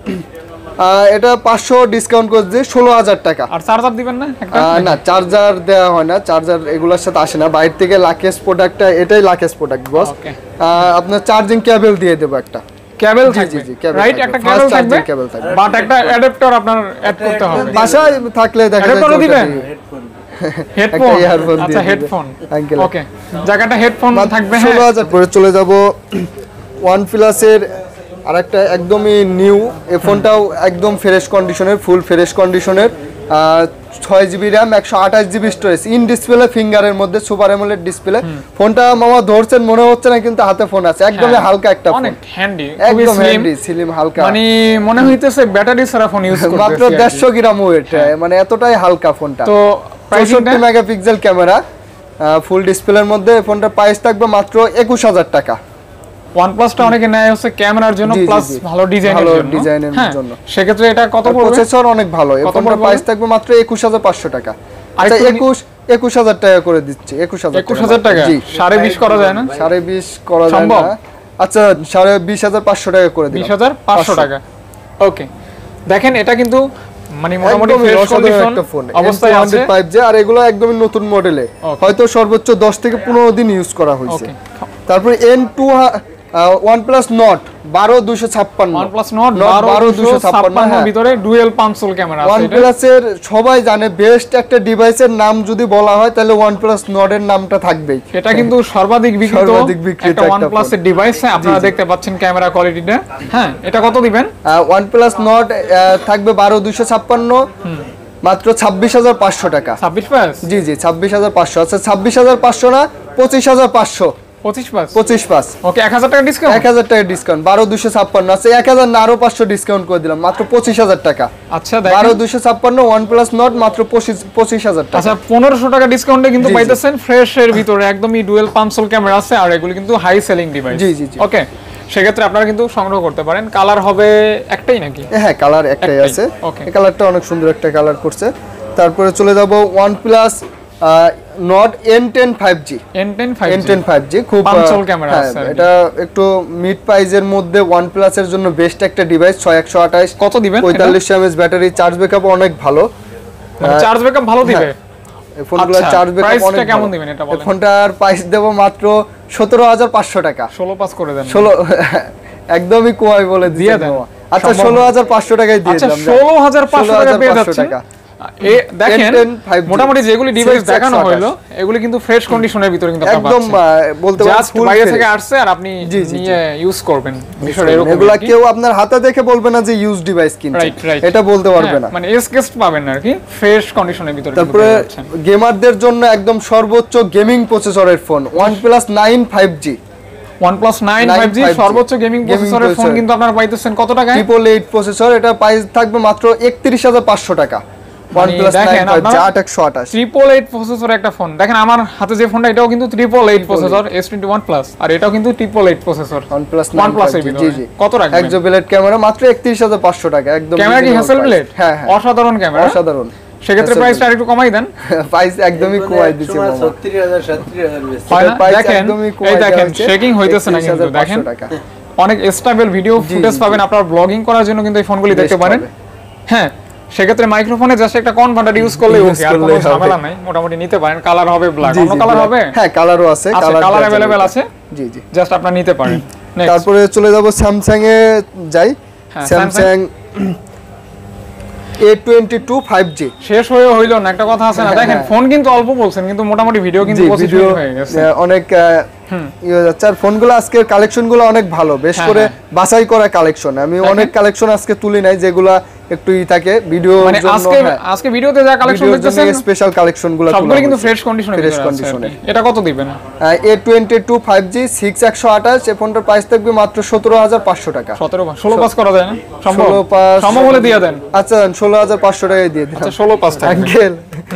Speaker 2: এটা পাঁচশো ডিসকাউন্ট করে দিয়ে ষোলো হাজার টাকা
Speaker 1: আর চার্জার দিবেন না
Speaker 2: না চার্জার দেওয়া হয় না চার্জার এগুলোর সাথে আসে না বাইরে থেকে লাকেস্ট প্রোডাক্টটা এটাই লাকেস্ট প্রোডাক্ট বস আপনার চার্জিং কেবল দিয়ে দেবো একটা
Speaker 1: কেবল থাকবে রাইট একটা কেবল থাকবে বাট একটা অ্যাডাপ্টার আপনার অ্যাড করতে হবে
Speaker 2: বাসায় থাকলে দেখা যায়
Speaker 1: অ্যাডাপ্টার দিবেন হেডফোন
Speaker 2: ইয়ারফোন
Speaker 1: আচ্ছা হেডফোন ওকে জায়গাটা হেডফোন থাকবে
Speaker 2: ষোলো হাজার পরে চলে যাব OnePlus এর আরেকটা একদমই নিউ এই ফোনটাও একদম ফ্রেশ কন্ডিশনের ফুল ফ্রেশ কন্ডিশনের ছয় জিবি র্যাম একশো আঠাশ জিবি স্টোরেজ ইন ডিসপ্লে ফিঙ্গারের মধ্যে সুপার অ্যামোলেড ডিসপ্লে ফোনটা মামা ধরছেন মনে হচ্ছে না কিন্তু হাতে ফোন আছে একদমই হালকা একটা ফোন
Speaker 1: অনেক হ্যান্ডি
Speaker 2: একদম হ্যান্ডি স্লিম হালকা
Speaker 1: মানে মনে হইতেছে ব্যাটারি ছাড়া ফোন ইউজ করতেছি
Speaker 2: মাত্র দেড়শো গ্রাম ওয়েট মানে এতটাই হালকা ফোনটা
Speaker 1: তো
Speaker 2: চৌষট্টি মেগাপিক্সেল ক্যামেরা ফুল ডিসপ্লের মধ্যে ফোনটার প্রাইস থাকবে মাত্র একুশ হাজার টাকা
Speaker 1: OnePlus টা অনেকে নেয় হচ্ছে ক্যামেরার জন্য প্লাস ভালো ডিজাইনের জন্য
Speaker 2: ডিজাইনের জন্য
Speaker 1: সেক্ষেত্রে এটা কত পড়বে
Speaker 2: প্রসেসর অনেক ভালো এই ফোনটার প্রাইস থাকবে মাত্র একুশ হাজার পাঁচশো টাকা আচ্ছা একুশ একুশ হাজার টাকা করে দিচ্ছি একুশ হাজার
Speaker 1: একুশ হাজার টাকা সাড়ে বিশ করা যায় না
Speaker 2: সাড়ে বিশ করা যায় না আচ্ছা সাড়ে বিশ হাজার পাঁচশো টাকা করে দিই
Speaker 1: বিশ হাজার পাঁচশো টাকা ওকে দেখেন এটা কিন্তু মানে মোটামুটি ফ্রেশ কন্ডিশন অবস্থায় আছে
Speaker 2: ফাইভ জি আর এগুলো একদমই নতুন মডেলে হয়তো সর্বোচ্চ দশ থেকে পনেরো দিন ইউজ করা হয়েছে তারপরে এন টু OnePlus Nord বারো দুইশো ছাপ্পান্ন
Speaker 1: OnePlus Nord বারো দুইশো ছাপ্পান্ন এর ভিতরে ডুয়াল পাঁচশোল ক্যামেরা আছে। এটা
Speaker 2: OnePlus এর সবাই জানে বেস্ট একটা ডিভাইসের নাম যদি বলা হয় তাহলে OnePlus Nord এর নামটা থাকবেই।
Speaker 1: এটা কিন্তু সর্বাধিক বিক্রিত একটা OnePlus এর ডিভাইস। আপনারা দেখতে পাচ্ছেন ক্যামেরা কোয়ালিটিটা। হ্যাঁ, এটা কত দিবেন?
Speaker 2: OnePlus Nord থাকবে বারো দুইশো ছাপ্পান্ন, মাত্র ছাব্বিশ হাজার পাঁচশো টাকা।
Speaker 1: ছাব্বিশ পাঁচ?
Speaker 2: জি জি ছাব্বিশ হাজার পাঁচশো। আচ্ছা ছাব্বিশ হাজার পাঁচশো না, পঁচিশ হাজার পাঁচশো।
Speaker 1: পঁচিশ পাঁচ?
Speaker 2: পঁচিশ পাঁচ।
Speaker 1: ওকে, এক হাজার টাকা ডিসকাউন্ট?
Speaker 2: এক হাজার টাকা ডিসকাউন্ট। বারো দুইশো ছাপ্পান্ন আছে, এক হাজার না আরো পাঁচশো ডিসকাউন্ট করে দিলাম, মাত্র পঁচিশ হাজার টাকা।
Speaker 1: আচ্ছা দেখেন,
Speaker 2: বারো দুইশো ছাপ্পান্ন OnePlus Nord মাত্র পঁচিশ হাজার টাকা।
Speaker 1: আচ্ছা পনেরোশো টাকা ডিসকাউন্টে কিন্তু পাইতেছেন ফ্রেশ এর ভিতরে একদমই ডুয়াল পাঁচশোল ক্যামেরা আছে, আর এগুলো কিন্তু হাই সেলিং ডিভাইস।
Speaker 2: জি জি জি।
Speaker 1: ওকে, সেক্ষেত্রে আপনারা কিন্তু সংগ্রহ করতে পারেন। কালার হবে একটাই নাকি?
Speaker 2: হ্যাঁ, কালার একটাই আছে।
Speaker 1: ওকে,
Speaker 2: এই কালারটা অনেক সুন্দর একটা কালার করছে। তারপরে চলে যাব OnePlus Nord N ten five G.
Speaker 1: N ten
Speaker 2: five G খুব
Speaker 1: পাঁচশোল ক্যামেরা আছে।
Speaker 2: এটা একটু মিড প্রাইজের মধ্যে OnePlus এর জন্য বেস্ট একটা ডিভাইস। ছয় একশো আঠাশ।
Speaker 1: কত দিবেন?
Speaker 2: পঁয়তাল্লিশ এমএএইচ ব্যাটারি, চার্জ ব্যাকআপ অনেক ভালো।
Speaker 1: চার্জ ব্যাকআপ ভালো দিবে
Speaker 2: এই ফোনগুলোর চার্জ ব্যাকআপ অনেক ভালো।
Speaker 1: কেমন দিবেন এটা বলেন?
Speaker 2: এই ফোনটার প্রাইস দেব মাত্র সতেরো হাজার পাঁচশো টাকা।
Speaker 1: ষোলো পাস করে দেন।
Speaker 2: ষোলো একদমই কোয়াই বলে দিয়ে দেন। আচ্ছা ষোলো হাজার পাঁচশো টাকায় দিয়ে দিলাম।
Speaker 1: আচ্ছা ষোলো হাজার পাঁচশো টাকা পেয়ে যাচ্ছেন। এই দেখেন মোটামুটি যেগুলি ডিভাইস দেখানো হলো এগুলি কিন্তু ফ্রেশ কন্ডিশনের ভিতরে কিন্তু আপনারা পাচ্ছেন। একদম বলতে পারেন ফুল বাইরে থেকে আসছে আর আপনি নিয়ে ইউজ করবেন। বিষয়টা এরকম,
Speaker 2: এগুলা কেউ আপনার হাতে দেখে বলবে না যে ইউজ ডিভাইস কিনছেন, এটা বলতে পারবে না।
Speaker 1: মানে এসকেস্ট পাবেন না আর কি, ফ্রেশ কন্ডিশনের ভিতরে।
Speaker 2: তারপরে গেমারদের জন্য একদম সর্বোচ্চ গেমিং প্রসেসরের phone OnePlus nine five G.
Speaker 1: OnePlus nine five G সর্বোচ্চ গেমিং প্রসেসরের ফোন কিন্তু আপনারা পাইতেছেন কত টাকায়?
Speaker 2: ট্রিপল এইট প্রসেসর, এটা প্রাইস থাকবে মাত্র একত্রিশ হাজার পাঁচশো টাকা। OnePlus নাইন ফাইভ জি আট একশো আঠাশ
Speaker 1: ট্রিপল এইট প্রসেসর একটা ফোন। দেখেন আমার হাতে যে ফোনটা এটাও কিন্তু triple eight processor S twenty one plus, আর এটাও কিন্তু triple eight processor
Speaker 2: OnePlus
Speaker 1: OnePlus এর ভিতরে। জি জি। কত রাখবেন?
Speaker 2: হেক্সাব্লেড ক্যামেরা, মাত্র একত্রিশ হাজার পাঁচশো টাকা। একদম
Speaker 1: ক্যামেরা কি হেক্সাব্লেড?
Speaker 2: হ্যাঁ হ্যাঁ,
Speaker 1: অসাধারণ ক্যামেরা,
Speaker 2: অসাধারণ।
Speaker 1: সেক্ষেত্রে প্রাইসটা আরেকটু কমাই দেন।
Speaker 2: প্রাইস একদমই কমাই দিছি মামা,
Speaker 3: ছত্রিশ হাজার সাতত্রিশ হাজার বেশি।
Speaker 1: দেখেন এই দেখেন শেকিং হইতেছে না কিন্তু দেখেন অনেক স্টেবল ভিডিও ফুটেজ পাবেন আপনারা ব্লগিং করার জন্য কিন্তু এই ফোনগুলি দেখতে পারেন। হ্যাঁ, সেক্ষেত্রে মাইক্রোফোনে জাস্ট একটা কনভার্টার ইউজ করলেই ওকে, আর কোনো ঝামেলা নাই, মোটামুটি নিতে পারেন। কালার হবে ব্ল্যাক, অন্য কালার হবে?
Speaker 2: হ্যাঁ কালারও আছে,
Speaker 1: কালার কালার अवेलेबल আছে।
Speaker 2: জি জি,
Speaker 1: জাস্ট আপনারা নিতে পারেন।
Speaker 2: তারপরে চলে যাব স্যামসাং এ যাই। Samsung A twenty two five G
Speaker 1: শেষ হয়ে হইলো না, একটা কথা আছে না। দেখেন ফোন কিন্তু অল্প বলছেন কিন্তু মোটামুটি ভিডিও কিন্তু পঁচিশ মিনিট হয়ে গেছে,
Speaker 2: অনেক ইয়ে যাচ্ছে। আর ফোনগুলো আজকের কালেকশনগুলো অনেক ভালো, বেশ করে বাছাই করা কালেকশন। আমি অনেক কালেকশন আজকে তুলি নাই যেগুলো একটু ই থাকে ভিডিও
Speaker 1: মানে আজকে আজকে ভিডিওতে যা কালেকশন দেখতেছেন
Speaker 2: স্পেশাল কালেকশনগুলো
Speaker 1: সবগুলো কিন্তু ফ্রেশ কন্ডিশনে ফ্রেশ কন্ডিশনে। এটা কত দিবেন?
Speaker 2: A twenty two five G six একশো আঠাশ, এই ফোনটার প্রাইস থাকবে মাত্র সতেরো হাজার পাঁচশো টাকা।
Speaker 1: সতেরো ষোলো পাস করা যায় না? সম্ভব? সম্ভব হলে দিয়ে দেন।
Speaker 2: আচ্ছা ষোলো হাজার পাঁচশো টাকায় দিয়ে দিন।
Speaker 1: আচ্ছা ষোলো পাস
Speaker 2: আঙ্কেল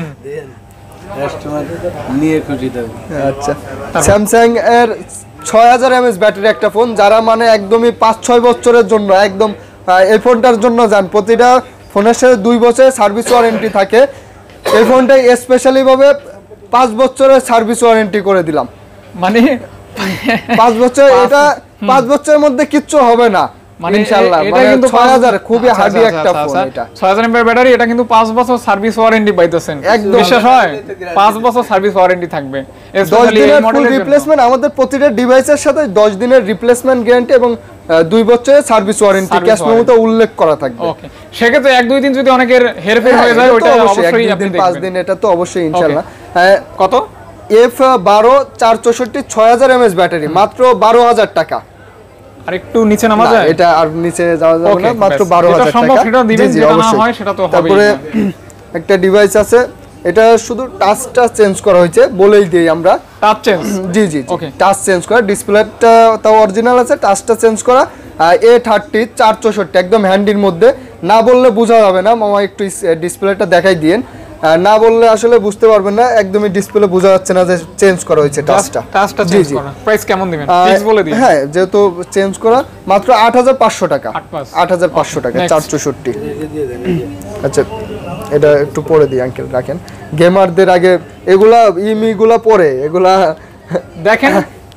Speaker 3: নিয়ে খুশি থাকবে।
Speaker 2: আচ্ছা, স্যামসাং এর ছয় হাজার এমএএইচ ব্যাটারি একটা ফোন, যারা মানে একদমই পাঁচ ছয় বছরের জন্য একদম এই ফোনটার জন্য যান। প্রতিটা ফোনের সাথে দুই বছরের সার্ভিস ওয়ারেন্টি থাকে, এই ফোনটাই স্পেশালি ভাবে পাঁচ বছরের সার্ভিস ওয়ারেন্টি করে দিলাম। মানে পাঁচ বছর, এটা পাঁচ বছরের মধ্যে কিচ্ছু হবে না
Speaker 1: মানে
Speaker 2: ইনশাআল্লাহ।
Speaker 1: এটা কিন্তু
Speaker 2: ছয় হাজার খুবই হার্ডি একটা ফোন। এটা
Speaker 1: ছয় হাজার এমএএইচ ব্যাটারি, এটা কিন্তু পাঁচ বছর সার্ভিস ওয়ারেন্টি পাইতেছেন। বিশ্বাস হয়? পাঁচ বছর সার্ভিস ওয়ারেন্টি থাকবে।
Speaker 2: দশ দিনের ফুল রিপ্লেসমেন্ট, আমাদের প্রতিটা ডিভাইসের সাথে দশ দিনের রিপ্লেসমেন্ট গ্যারান্টি এবং দুই বছরের সার্ভিস ওয়ারেন্টি ক্যাশ মেমোতে উল্লেখ করা থাকবে।
Speaker 1: ওকে, সেক্ষেত্রে এক দুই দিন যদি অনেকের হেরফের হয়ে যায় ওটা অবশ্যই আপনি দেখবেন।
Speaker 2: পাঁচ দিন এটা তো অবশ্যই ইনশাআল্লাহ।
Speaker 1: কত?
Speaker 2: এফ বারো চার চৌষট্টি ছয় হাজার এমএএইচ ব্যাটারি, মাত্র বারো হাজার টাকা।
Speaker 1: আর একটু নিচে নামা যায়?
Speaker 2: এটা আর নিচে যাওয়া যাবে না, মাত্র বারো হাজার টাকা।
Speaker 1: সম্ভব সেটা দিবেন, যেটা না হয় সেটা তো হবেই।
Speaker 2: তারপরে একটা ডিভাইস আছে, এটা শুধু টাচটা চেঞ্জ করা হয়েছে বলেই দেই আমরা।
Speaker 1: Touch change?
Speaker 2: জি জি ওকে, টাচ চেঞ্জ করা, ডিসপ্লেটা তাও অরিজিনাল আছে, টাচটা চেঞ্জ করা। এ থার্টি চার চৌষট্টি একদম হ্যান্ডির মধ্যে, না বললে বোঝা যাবে না মামা, একটু ডিসপ্লেটা দেখাই দিয়েন। না বললে আসলে বুঝতে পারবেন না, একদমই ডিসপ্লে বোঝা যাচ্ছে না যে চেঞ্জ করা হয়েছে টাচটা।
Speaker 1: টাচটা চেঞ্জ করা, প্রাইস কেমন দিবেন প্লিজ বলে দিন।
Speaker 2: হ্যাঁ, যেহেতু চেঞ্জ করা, মাত্র আট হাজার পাঁচশো টাকা। আট হাজার পাঁচশো টাকা চার চৌষট্টি। আচ্ছা, এটা একটু পরে দিই আঙ্কেল, রাখেন। গেমারদের আগে এগুলা ইমিগুলা পরে এগুলা
Speaker 1: দেখেন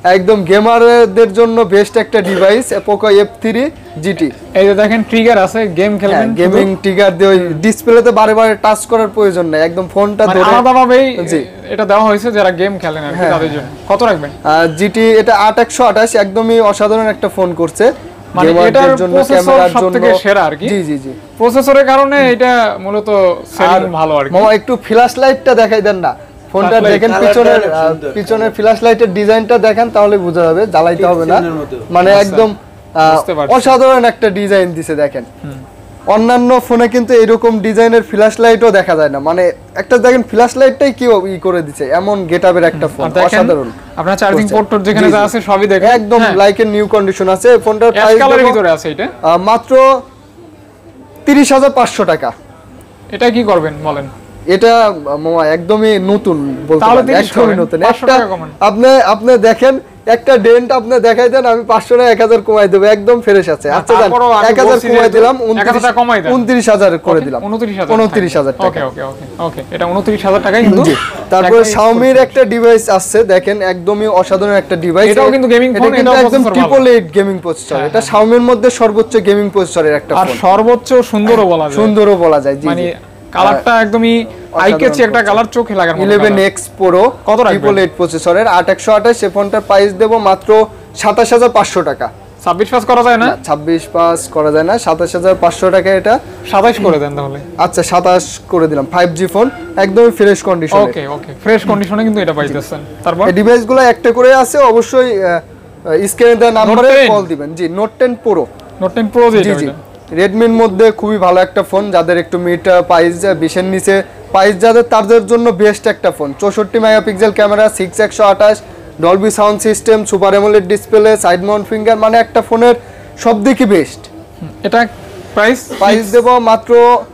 Speaker 2: একদম গেমারদের জন্য বেস্ট একটা device Poco F three GT.
Speaker 1: এই যে দেখেন ট্রিগার আছে, গেম খেলবেন,
Speaker 2: গেমিং ট্রিগার দিয়ে ওই ডিসপ্লেতে বারে বারে টাচ করার প্রয়োজন নাই, একদম ফোনটা ধরে
Speaker 1: আলাদাভাবেই এটা দেওয়া হয়েছে যারা গেম খেলেন আর কি তাদের জন্য। কত রাখবেন?
Speaker 2: জিটি এটা আট একশো আঠাশ একদমই অসাধারণ একটা ফোন করছে,
Speaker 1: মানে এটার জন্য ক্যামেরার জন্য সবথেকে সেরা আর কি।
Speaker 2: জি জি জি
Speaker 1: প্রসেসরের কারণে এটা মূলত সেলিং ভালো আর কি।
Speaker 2: মামা একটু ফ্ল্যাশ লাইটটা দেখাই দেন না, ফোনটা দেখেন পিছনের পিছনের ফ্ল্যাশ লাইটের ডিজাইনটা দেখেন তাহলে বোঝা যাবে, জ্বালাইতে হবে না, মানে একদম অসাধারণ একটা ডিজাইন দিছে দেখেন। অন্যান্য ফোনে কিন্তু এরকম ডিজাইনের ফ্ল্যাশ লাইটও দেখা যায় না, মানে একটা দেখেন ফ্ল্যাশ লাইটটাই কি ই করে দিছে, এমন গেটআপের একটা ফোন অসাধারণ।
Speaker 1: আপনার চার্জিং পোর্ট যেখানে যা আছে সবই দেখেন
Speaker 2: একদম লাইক এ নিউ কন্ডিশন আছে। ফোনটার প্রাইস
Speaker 1: কালারের ভিতরে আছে এটা
Speaker 2: মাত্র তিরিশ হাজার পাঁচশো টাকা।
Speaker 1: এটা কি করবেন বলেন?
Speaker 2: এটা মামা একদমই নতুন বলতে পারেন, একদমই নতুন। একটা আপনি আপনি দেখেন একটা ডেন্ট আপনি দেখাই দেন, আমি পাঁচশো টাকা এক হাজার কমাই দেব, একদম ফ্রেশ আছে। আচ্ছা দেন এক হাজার কমাই দিলাম, উনত্রিশ হাজার করে দিলাম, উনত্রিশ হাজার টাকা।
Speaker 1: ওকে ওকে ওকে ওকে এটা উনত্রিশ হাজার টাকাই কিন্তু।
Speaker 2: তারপরে Xiaomi-র একটা ডিভাইস আছে দেখেন, একদমই অসাধারণ একটা ডিভাইস,
Speaker 1: এটাও কিন্তু গেমিং ফোন,
Speaker 2: এটা একদম ট্রিপল এইট গেমিং প্রসেসর। এটা Xiaomi-র মধ্যে সর্বোচ্চ গেমিং প্রসেসরের একটা ফোন,
Speaker 1: আর সর্বোচ্চ সুন্দরও বলা যায়,
Speaker 2: সুন্দরও বলা যায়। জি
Speaker 1: মানে কালারটা একদমই আইকেচি একটা কালার, চোখে লাগার মতো।
Speaker 2: ইলেভেন এক্স Pro
Speaker 1: কত রাখবেন?
Speaker 2: ট্রিপল এইট প্রসেসরের আট একশো আঠাশ, এই ফোনটার প্রাইস দেব মাত্র সাতাশ হাজার পাঁচশো টাকা।
Speaker 1: ছাব্বিশ পাস করা যায় না?
Speaker 2: ছাব্বিশ পাস করা যায় না, সাতাশ হাজার পাঁচশো টাকা এটা।
Speaker 1: সাতাশ করে দেন তাহলে।
Speaker 2: আচ্ছা সাতাশ করে দিলাম। ফাইভ জি ফোন, একদমই ফ্রেশ কন্ডিশনে।
Speaker 1: ওকে ওকে ফ্রেশ কন্ডিশনে কিন্তু এটা পাইতেছেন। তারপর
Speaker 2: এই ডিভাইসগুলো একটা করে আছে, অবশ্যই স্ক্রিনে দেওয়া নম্বরে কল দিবেন। জি note ten Pro,
Speaker 1: note ten Pro
Speaker 2: জি জি রেডমির মধ্যে খুবই ভালো একটা ফোন, যাদের একটু মিড প্রাইস বিশের নিচে প্রাইস যাদের তাদের জন্য বেস্ট একটা ফোন। চৌষট্টি মেগাপিক্সেল ক্যামেরা, সিক্স একশো আঠাশ, Dolby sound system, super AMOLED display, side mount finger, মানে একটা ফোনের সব দিকই বেস্ট।
Speaker 1: এটা প্রাইস
Speaker 2: প্রাইস দেব মাত্র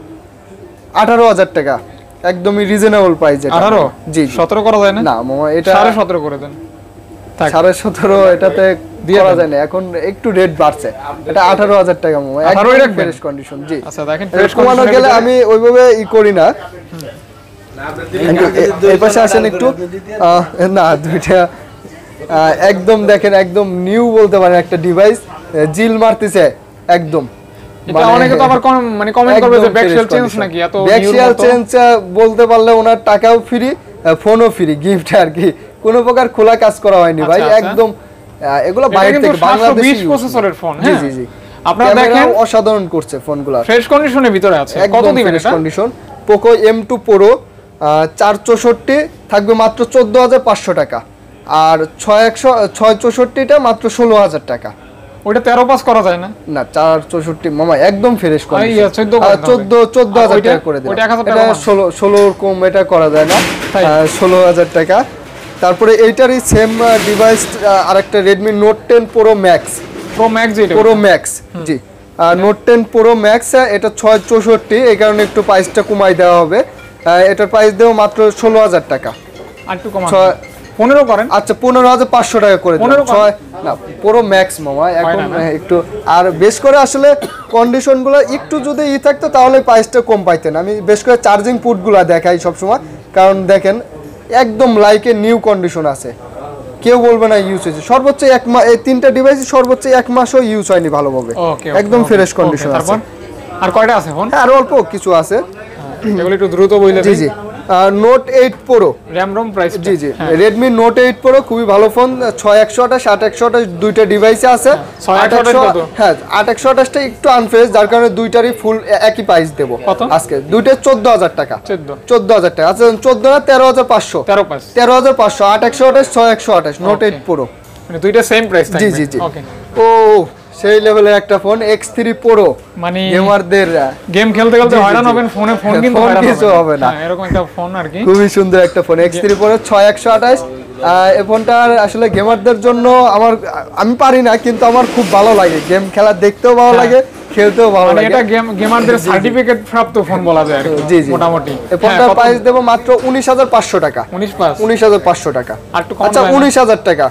Speaker 2: আঠারো হাজার টাকা, একদমই রিজনেবল প্রাইস।
Speaker 1: আঠারো?
Speaker 2: জি
Speaker 1: সতেরো করা যায় না?
Speaker 2: না মামা এটা
Speaker 1: সাড়ে সতেরো করে দেন।
Speaker 2: সাড়ে সতেরো এটাতে করা যায় না, এখন একটু রেট বাড়ছে। এটা আঠারো হাজার টাকা মামা,
Speaker 1: আঠারো এর
Speaker 2: ফ্রেশ কন্ডিশন। জি
Speaker 1: আচ্ছা দেখেন ফ্রেশ
Speaker 2: কমানো গেলে আমি ওইভাবে ই করি না। এই পাশে আসেন একটু, না দুইটা একদম দেখেন একদম নিউ বলতে পারেন একটা ডিভাইস, জিল মারতেছে একদম।
Speaker 1: এটা অনেকে তো আবার মানে কমেন্ট করবে যে ব্যাকশেল চেঞ্জ নাকি, এত
Speaker 2: ব্যাকশেল চেঞ্জ বলতে পারলে ওনার টাকাও ফ্রি, ফোনও ফ্রি, গিফট আর কি, কোনো প্রকার খোলা কাজ করা হয়নি ভাই, একদম এগুলো বাইরে থেকে বাংলাদেশি
Speaker 1: প্রসেসরের ফোন।
Speaker 2: জি জি জি
Speaker 1: আপনারা দেখেন
Speaker 2: অসাধারণ করছে ফোনগুলো,
Speaker 1: ফ্রেশ কন্ডিশনের ভিতরে আছে। কত দিবেন এটা?
Speaker 2: Fresh condition Poco M two Pro চার চৌষট্টি থাকবে মাত্র চোদ্দ হাজার পাঁচশো টাকা, আর ছয় একশো ছয় চৌষট্টিটা মাত্র ষোলো হাজার টাকা।
Speaker 1: ওইটা তেরো পাস করা যায় না?
Speaker 2: না চার চৌষট্টি মামা একদম ফ্রেশ
Speaker 1: কন্ডিশন।
Speaker 2: চোদ্দ চোদ্দ হাজার টাকা করে দেন, এটা ষোলো ষোলোর কম এটা করা যায় না, ষোলো হাজার টাকা। তারপরে এইটারই সেম ডিভাইস আরেকটা Redmi note ten Pro Max,
Speaker 1: Pro Max যেটা
Speaker 2: Pro Max জি নোট টেন Pro Max, এটা ছয় চৌষট্টি, এই কারণে একটু প্রাইসটা কমাই দেওয়া হবে। এটার প্রাইস দেব মাত্র ষোলো হাজার টাকা।
Speaker 1: আর একটু কমান, পনেরো করেন।
Speaker 2: আচ্ছা পনেরো হাজার পাঁচশো টাকা করে দিলাম। ছয় না Pro Max মামা এখন একটু আর বেশ করে আসলে কন্ডিশনগুলো একটু যদি ই থাকতো তাহলে প্রাইসটা কম পাইতেন। আমি বেশ করে চার্জিং পোর্টগুলো দেখাই সবসময়, কারণ দেখেন একদম লাইকে নিউ কন্ডিশন আছে, কেউ বলবে না ইউজ হয়েছে। সর্বোচ্চ এক মাস, এই তিনটা ডিভাইস সর্বোচ্চ এক মাসও ইউজ হয়নি ভালোভাবে, একদম ফ্রেশ কন্ডিশন আছে।
Speaker 1: আর কয়টা আছে ফোন?
Speaker 2: আর অল্প কিছু আছে,
Speaker 1: এগুলো একটু দ্রুত বইলে।
Speaker 2: জি জি note eight Pro,
Speaker 1: RAM ROM price.
Speaker 2: জি জি রেডমি নোট এইট Pro খুবই ভালো ফোন, ছয় একশো আঠাশ আট একশো আঠাশ দুইটা ডিভাইসে আছে। হ্যাঁ আট একশো আঠাশটা একটু আনফ্রেশ, যার কারণে দুইটারই ফুল একই প্রাইস দেবো আজকে। দুইটা চোদ্দ হাজার টাকা, চোদ্দ হাজার টাকা। আচ্ছা চোদ্দ না তেরো হাজার পাঁচশো, তেরো হাজার পাঁচশো আট একশো আঠাশ ছয় একশো আঠাশ নোট এইট Pro,
Speaker 1: মানে দুইটা সেম প্রাইস।
Speaker 2: জি জি জি ও সেই লেভেলের একটা ফোন এক্স থ্রি Pro, মানে গেমারদের
Speaker 1: গেম খেলতে খেলতে হয়রান হবেন, ফোনে ফোন কিন্তু হয়রান
Speaker 2: হবে না,
Speaker 1: এরকম একটা ফোন আর কি।
Speaker 2: খুবই সুন্দর একটা ফোন এক্স থ্রি Pro ছয় একশো আঠাশ। এই ফোনটা আসলে গেমারদের জন্য আমার, আমি পারি না কিন্তু আমার খুব ভালো লাগে, গেম খেলা দেখতেও ভালো লাগে, খেলতেও ভালো লাগে।
Speaker 1: এটা গেম গেমারদের সার্টিফিকেট প্রাপ্ত ফোন বলা যায় আর কি।
Speaker 2: জি জি
Speaker 1: মোটামুটি
Speaker 2: এই ফোনটার প্রাইস দেব মাত্র উনিশ হাজার পাঁচশো টাকা, উনিশ হাজার পাঁচশো টাকা। আচ্ছা উনিশ হাজার টাকা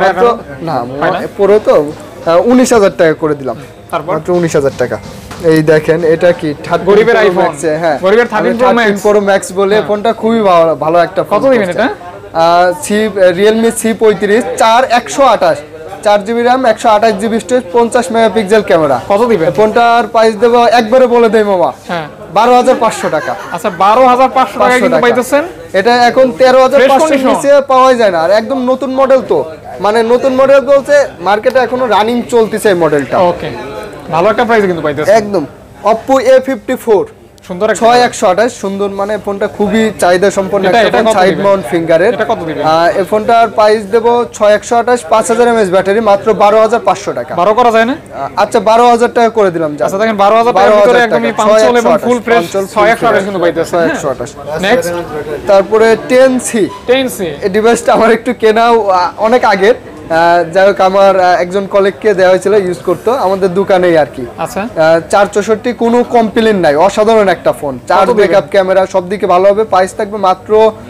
Speaker 2: না পুরো তো উনিশ হাজার টাকা করে দিলাম, মাত্র উনিশ হাজার টাকা। এই দেখেন এটা কি
Speaker 1: গরিবের আইফোন,
Speaker 2: হ্যাঁ
Speaker 1: গরিবের thirteen Pro Max
Speaker 2: Pro Max বলে ফোনটা খুবই ভালো একটা।
Speaker 1: কত দিবেন এটা?
Speaker 2: সি রিয়েলমি সি পঁয়ত্রিশ চার একশো আঠাশ চার জিবি র্যাম একশো আঠাশ জিবি স্টোরেজ পঞ্চাশ মেগাপিক্সেল ক্যামেরা।
Speaker 1: কত দিবেন?
Speaker 2: ফোনটার প্রাইস দেবো একবারে বলে দেই মামা,
Speaker 1: হ্যাঁ
Speaker 2: বারো হাজার পাঁচশো টাকা।
Speaker 1: আচ্ছা বারো হাজার পাঁচশো টাকা কিন্তু পাইতেছেন।
Speaker 2: এটা এখন তেরো হাজার পাঁচশো নিচে পাওয়া যায় না, আর একদম নতুন মডেল তো, মানে নতুন মডেল বলতে মার্কেটে এখনো রানিং চলতেছে এই মডেলটা।
Speaker 1: ওকে, ভালো একটা প্রাইসে কিন্তু পাইতেছেন
Speaker 2: একদম। Oppo এ ফিফটি ফোর
Speaker 1: সুন্দর
Speaker 2: ছয় একশো আঠাশ, সুন্দর মানে ফোনটা খুবই চাহিদা সম্পন্ন একটা ফোন, সাইড মাউন্ট ফিঙ্গারের।
Speaker 1: এটা কত দিবেন?
Speaker 2: এই ফোনটার প্রাইস দেব ছয় একশো আঠাশ, পাঁচ হাজার এমএএইচ ব্যাটারি, মাত্র বারো হাজার পাঁচশো টাকা।
Speaker 1: বারো করা যায় না?
Speaker 2: আচ্ছা বারো হাজার টাকা করে দিলাম।
Speaker 1: আচ্ছা দেখেন বারো হাজার টাকার ভিতরে একদমই পাঁচশো এবং ফুল ফ্রেশ ছয় একশো আঠাশ কিন্তু পাইতেছেন।
Speaker 2: ছয় একশো আঠাশ।
Speaker 1: নেক্সট
Speaker 2: তারপরে টেন সি
Speaker 1: টেন সি,
Speaker 2: এই ডিভাইসটা আমার একটু কেনাও অনেক আগের, যাই হোক আমার একজন কলিগকে দেওয়া হয়েছিল, ইউজ করতো আমাদের দোকানেই আর কি।
Speaker 1: আচ্ছা
Speaker 2: চার চৌষট্টি কোনো কমপ্লেন নাই, অসাধারণ একটা ফোন, চার্জ ব্যাকআপ ক্যামেরা সব দিকে ভালো হবে। প্রাইস থাকবে মাত্র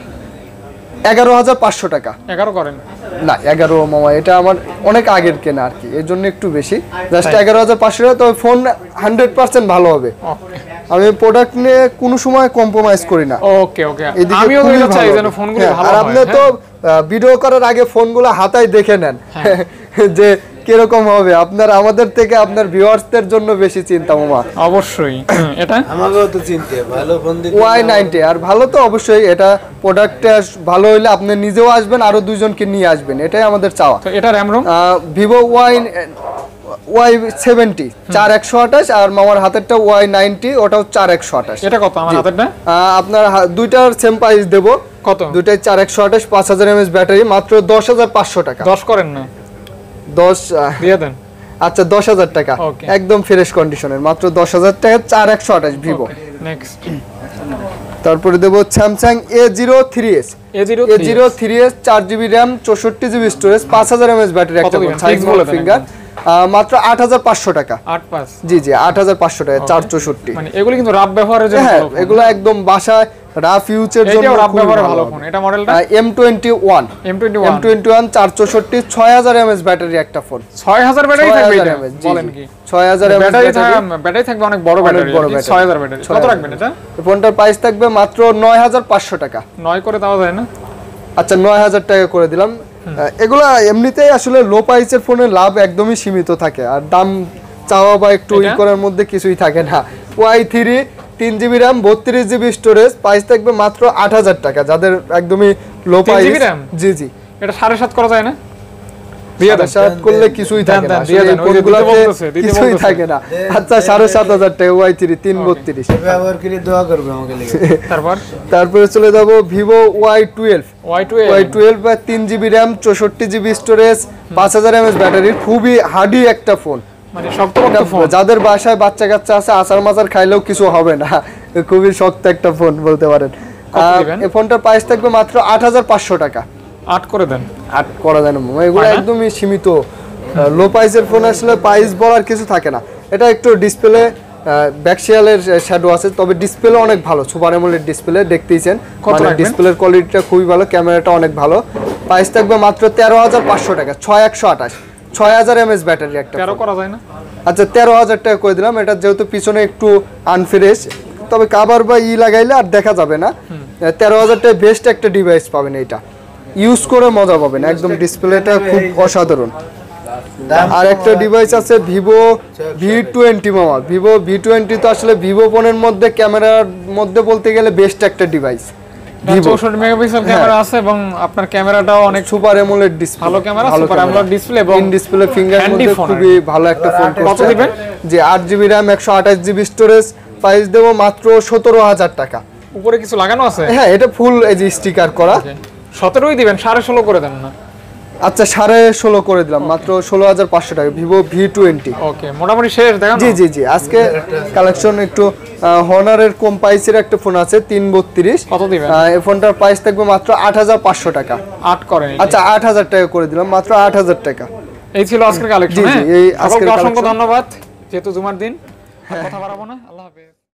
Speaker 2: এগারো হাজার পাঁচশো টাকা।
Speaker 1: এগারো করেন
Speaker 2: না এগারো মামা, এটা আমার অনেক আগের কেনা আর কি, এর জন্য একটু বেশি, জাস্ট এগারো হাজার পাঁচশো টাকা। তবে ফোন হান্ড্রেড পার্সেন্ট ভালো হবে, আমি প্রোডাক্ট নিয়ে কোনো সময় কম্প্রোমাইজ করি না।
Speaker 1: ওকে ওকে, আমিও তো চাই যেন ফোনগুলো ভালো হয়।
Speaker 2: আর আপনি তো ভিডিও করার আগে ফোনগুলো হাতায় দেখে নেন যে কিরকম হবে, আপনার আমাদের থেকে আপনার ভিউয়ার্সদের জন্য বেশি চিন্তা মামা।
Speaker 1: অবশ্যই এটা
Speaker 3: আমাকেও তো চিন্তা, ভালো ফোন দিতে
Speaker 2: ওয়াই নাইনটি, আর ভালো তো অবশ্যই, এটা প্রোডাক্টটা ভালো হইলে আপনি নিজেও আসবেন, আরো দুইজনকে নিয়ে আসবেন, এটাই আমাদের চাওয়া।
Speaker 1: তো এটা RAM ROM
Speaker 2: Vivo Y Y seventy চার একশো আঠাশ, আর মামার হাতেরটা ওয়াই নাইনটি, ওটাও চার একশো আঠাশ।
Speaker 1: এটা কত আমার হাতেরটা?
Speaker 2: আপনার দুইটার সেম প্রাইস দেবো।
Speaker 1: কত?
Speaker 2: দুইটাই চার একশো আঠাশ, পাঁচ হাজার এমএএইচ ব্যাটারি, মাত্র দশ হাজার পাঁচশো টাকা।
Speaker 1: দশ করেন না?
Speaker 2: দশ
Speaker 1: দিয়ে দেন।
Speaker 2: আচ্ছা দশ হাজার টাকা, একদম ফ্রেশ কন্ডিশনের, মাত্র দশ হাজার টাকা, চার একশো আঠাশ ভিভো।
Speaker 1: নেক্সট
Speaker 2: তারপরে দেবো Samsung A zero three S
Speaker 1: A
Speaker 2: zero three S চার জিবি র্যাম চৌষট্টি জিবি স্টোরেজ পাঁচ হাজার এমএএইচ ব্যাটারি, একটা সাইজ বলে ফিঙ্গার, মাত্র আট হাজার পাঁচশো টাকা।
Speaker 1: আট পাঁচ,
Speaker 2: জি জি আট হাজার পাঁচশো টাকা, চার চৌষট্টি।
Speaker 1: মানে এগুলো কিন্তু রাফ ব্যবহারের জন্য,
Speaker 2: হ্যাঁ এগুলো একদম বাসায় রাফ ইউজের জন্য
Speaker 1: রাফ ব্যবহারে ভালো ফোন। এটা মডেলটা
Speaker 2: M twenty one
Speaker 1: M twenty one
Speaker 2: চার চৌষট্টি, ছয় হাজার এমএএইচ ব্যাটারি একটা ফোন।
Speaker 1: ছয় হাজার ব্যাটারি থাকবে এটা? বলেন কি
Speaker 2: ছয় হাজার এমএএইচ ব্যাটারি?
Speaker 1: ব্যাটারি থাকবে অনেক বড় ব্যাটারি, ছয় হাজার ব্যাটারি। কত রাখবেন এটা?
Speaker 2: ফোনটার প্রাইস থাকবে মাত্র নয় হাজার পাঁচশো টাকা।
Speaker 1: নয় করে দেওয়া যায় না?
Speaker 2: আচ্ছা নয় হাজার টাকা করে দিলাম। এগুলা এমনিতেই আসলে লো প্রাইসের ফোনের লাভ একদমই সীমিত থাকে, আর দাম চাওয়া বা একটু ই করার মধ্যে কিছুই থাকে না। ওয়াই থ্রি তিন জিবি র্যাম বত্রিশ জিবি স্টোরেজ, প্রাইস থাকবে মাত্র আট হাজার টাকা, যাদের একদমই লো প্রাইস। জি জি
Speaker 1: এটা সাড়ে সাত করা যায় না?
Speaker 2: করলে কিছুই থাকে না, কিছুই থাকে না। আচ্ছা সাড়ে সাত হাজার টাকা ওয়াই থ্রি তিন বত্রিশ।
Speaker 1: তারপর
Speaker 2: তারপরে চলে যাবো Vivo Y twelve
Speaker 1: Y
Speaker 2: twelve বা তিন জিবি র্যাম চৌষট্টি জিবি স্টোরেজ পাঁচ হাজার এমএএইচ ব্যাটারি, খুবই হার্ডি একটা ফোন,
Speaker 1: মানে শক্তপোক্ত ফোন।
Speaker 2: যাদের বাসায় বাচ্চা কাচ্চা আছে আচার মাচার খাইলেও কিছু হবে না, খুবই শক্ত একটা ফোন বলতে পারেন। এই ফোনটার প্রাইস থাকবে মাত্র আট হাজার পাঁচশো টাকা।
Speaker 1: আট করে দেন।
Speaker 2: আট করা যায় না, এগুলো একদমই সীমিত। লো প্রাইসের ফোন আসলে প্রাইস বলার কিছু থাকে না। এটা একটু ডিসপ্লে ব্যাকশিয়ালের শ্যাডো আছে, তবে ডিসপ্লে অনেক ভালো, সুপার অ্যামোলেড ডিসপ্লে, দেখতেইছেন মানে ডিসপ্লের কোয়ালিটিটা খুবই ভালো, ক্যামেরাটা অনেক ভালো। প্রাইস থাকবে মাত্র তেরো হাজার পাঁচশো টাকা, ছয় একশো আঠাশ, ছয় হাজার এমএএইচ ব্যাটারি একটা।
Speaker 1: তেরো করা যায় না?
Speaker 2: আচ্ছা তেরো হাজার টাকা করে দিলাম। এটা যেহেতু পিছনে একটু আনফ্রেশ, তবে কাভার বা ই লাগাইলে আর দেখা যাবে না। তেরো হাজার টাকা বেস্ট একটা ডিভাইস পাবেন, এটা ইউজ করে মজা পাবেন, একদম ডিসপ্লেটা খুব অসাধারণ। আর একটা ডিভাইস আছে ভিভো ভি টোয়েন্টি মামা, ভিভো ভি টোয়েন্টি তো আসলে ভিভো ফোনের মধ্যে ক্যামেরার মধ্যে বলতে গেলে বেস্ট একটা ডিভাইস।
Speaker 1: চৌষট্টি মেগাপিক্সেল ক্যামেরা আছে এবং আপনার ক্যামেরাটাও অনেক
Speaker 2: সুপার অ্যামোলেড ডিসপ্লে,
Speaker 1: ভালো ক্যামেরা, সুপার অ্যামোলেড ডিসপ্লে এবং
Speaker 2: ইন ডিসপ্লে ফিঙ্গার মধ্যে খুবই ভালো একটা ফোন।
Speaker 1: কত দিবেন?
Speaker 2: যে আট জিবি র্যাম একশো আঠাশ জিবি স্টোরেজ, প্রাইস দেবো মাত্র সতেরো হাজার টাকা।
Speaker 1: উপরে কিছু লাগানো আছে?
Speaker 2: হ্যাঁ এটা ফুল এই যে স্টিকার করা।
Speaker 1: সতেরোই দিবেন, সাড়ে ষোলো করে দেন না?
Speaker 2: আচ্ছা সাড়ে ষোলো করে দিলাম, মাত্র ষোলো হাজার পাঁচশো টাকা, ভিভো ভি টোয়েন্টি।
Speaker 1: ওকে মোটামুটি শেষ দেখেন।
Speaker 2: জি জি জি আজকে কালেকশন একটু হনারের কম প্রাইসের একটা ফোন আছে তিন বত্রিশ।
Speaker 1: কত দিবেন?
Speaker 2: এই ফোনটার প্রাইস থাকবে মাত্র আট হাজার পাঁচশো টাকা।
Speaker 1: আট করেন?
Speaker 2: আচ্ছা আট হাজার টাকা করে দিলাম, মাত্র আট হাজার টাকা।
Speaker 1: এই ছিল আজকের কালেকশন।
Speaker 2: জি জি এই আজকের
Speaker 1: অসংখ্য ধন্যবাদ, যেহেতু জুমার দিন কথা বাড়াবো না।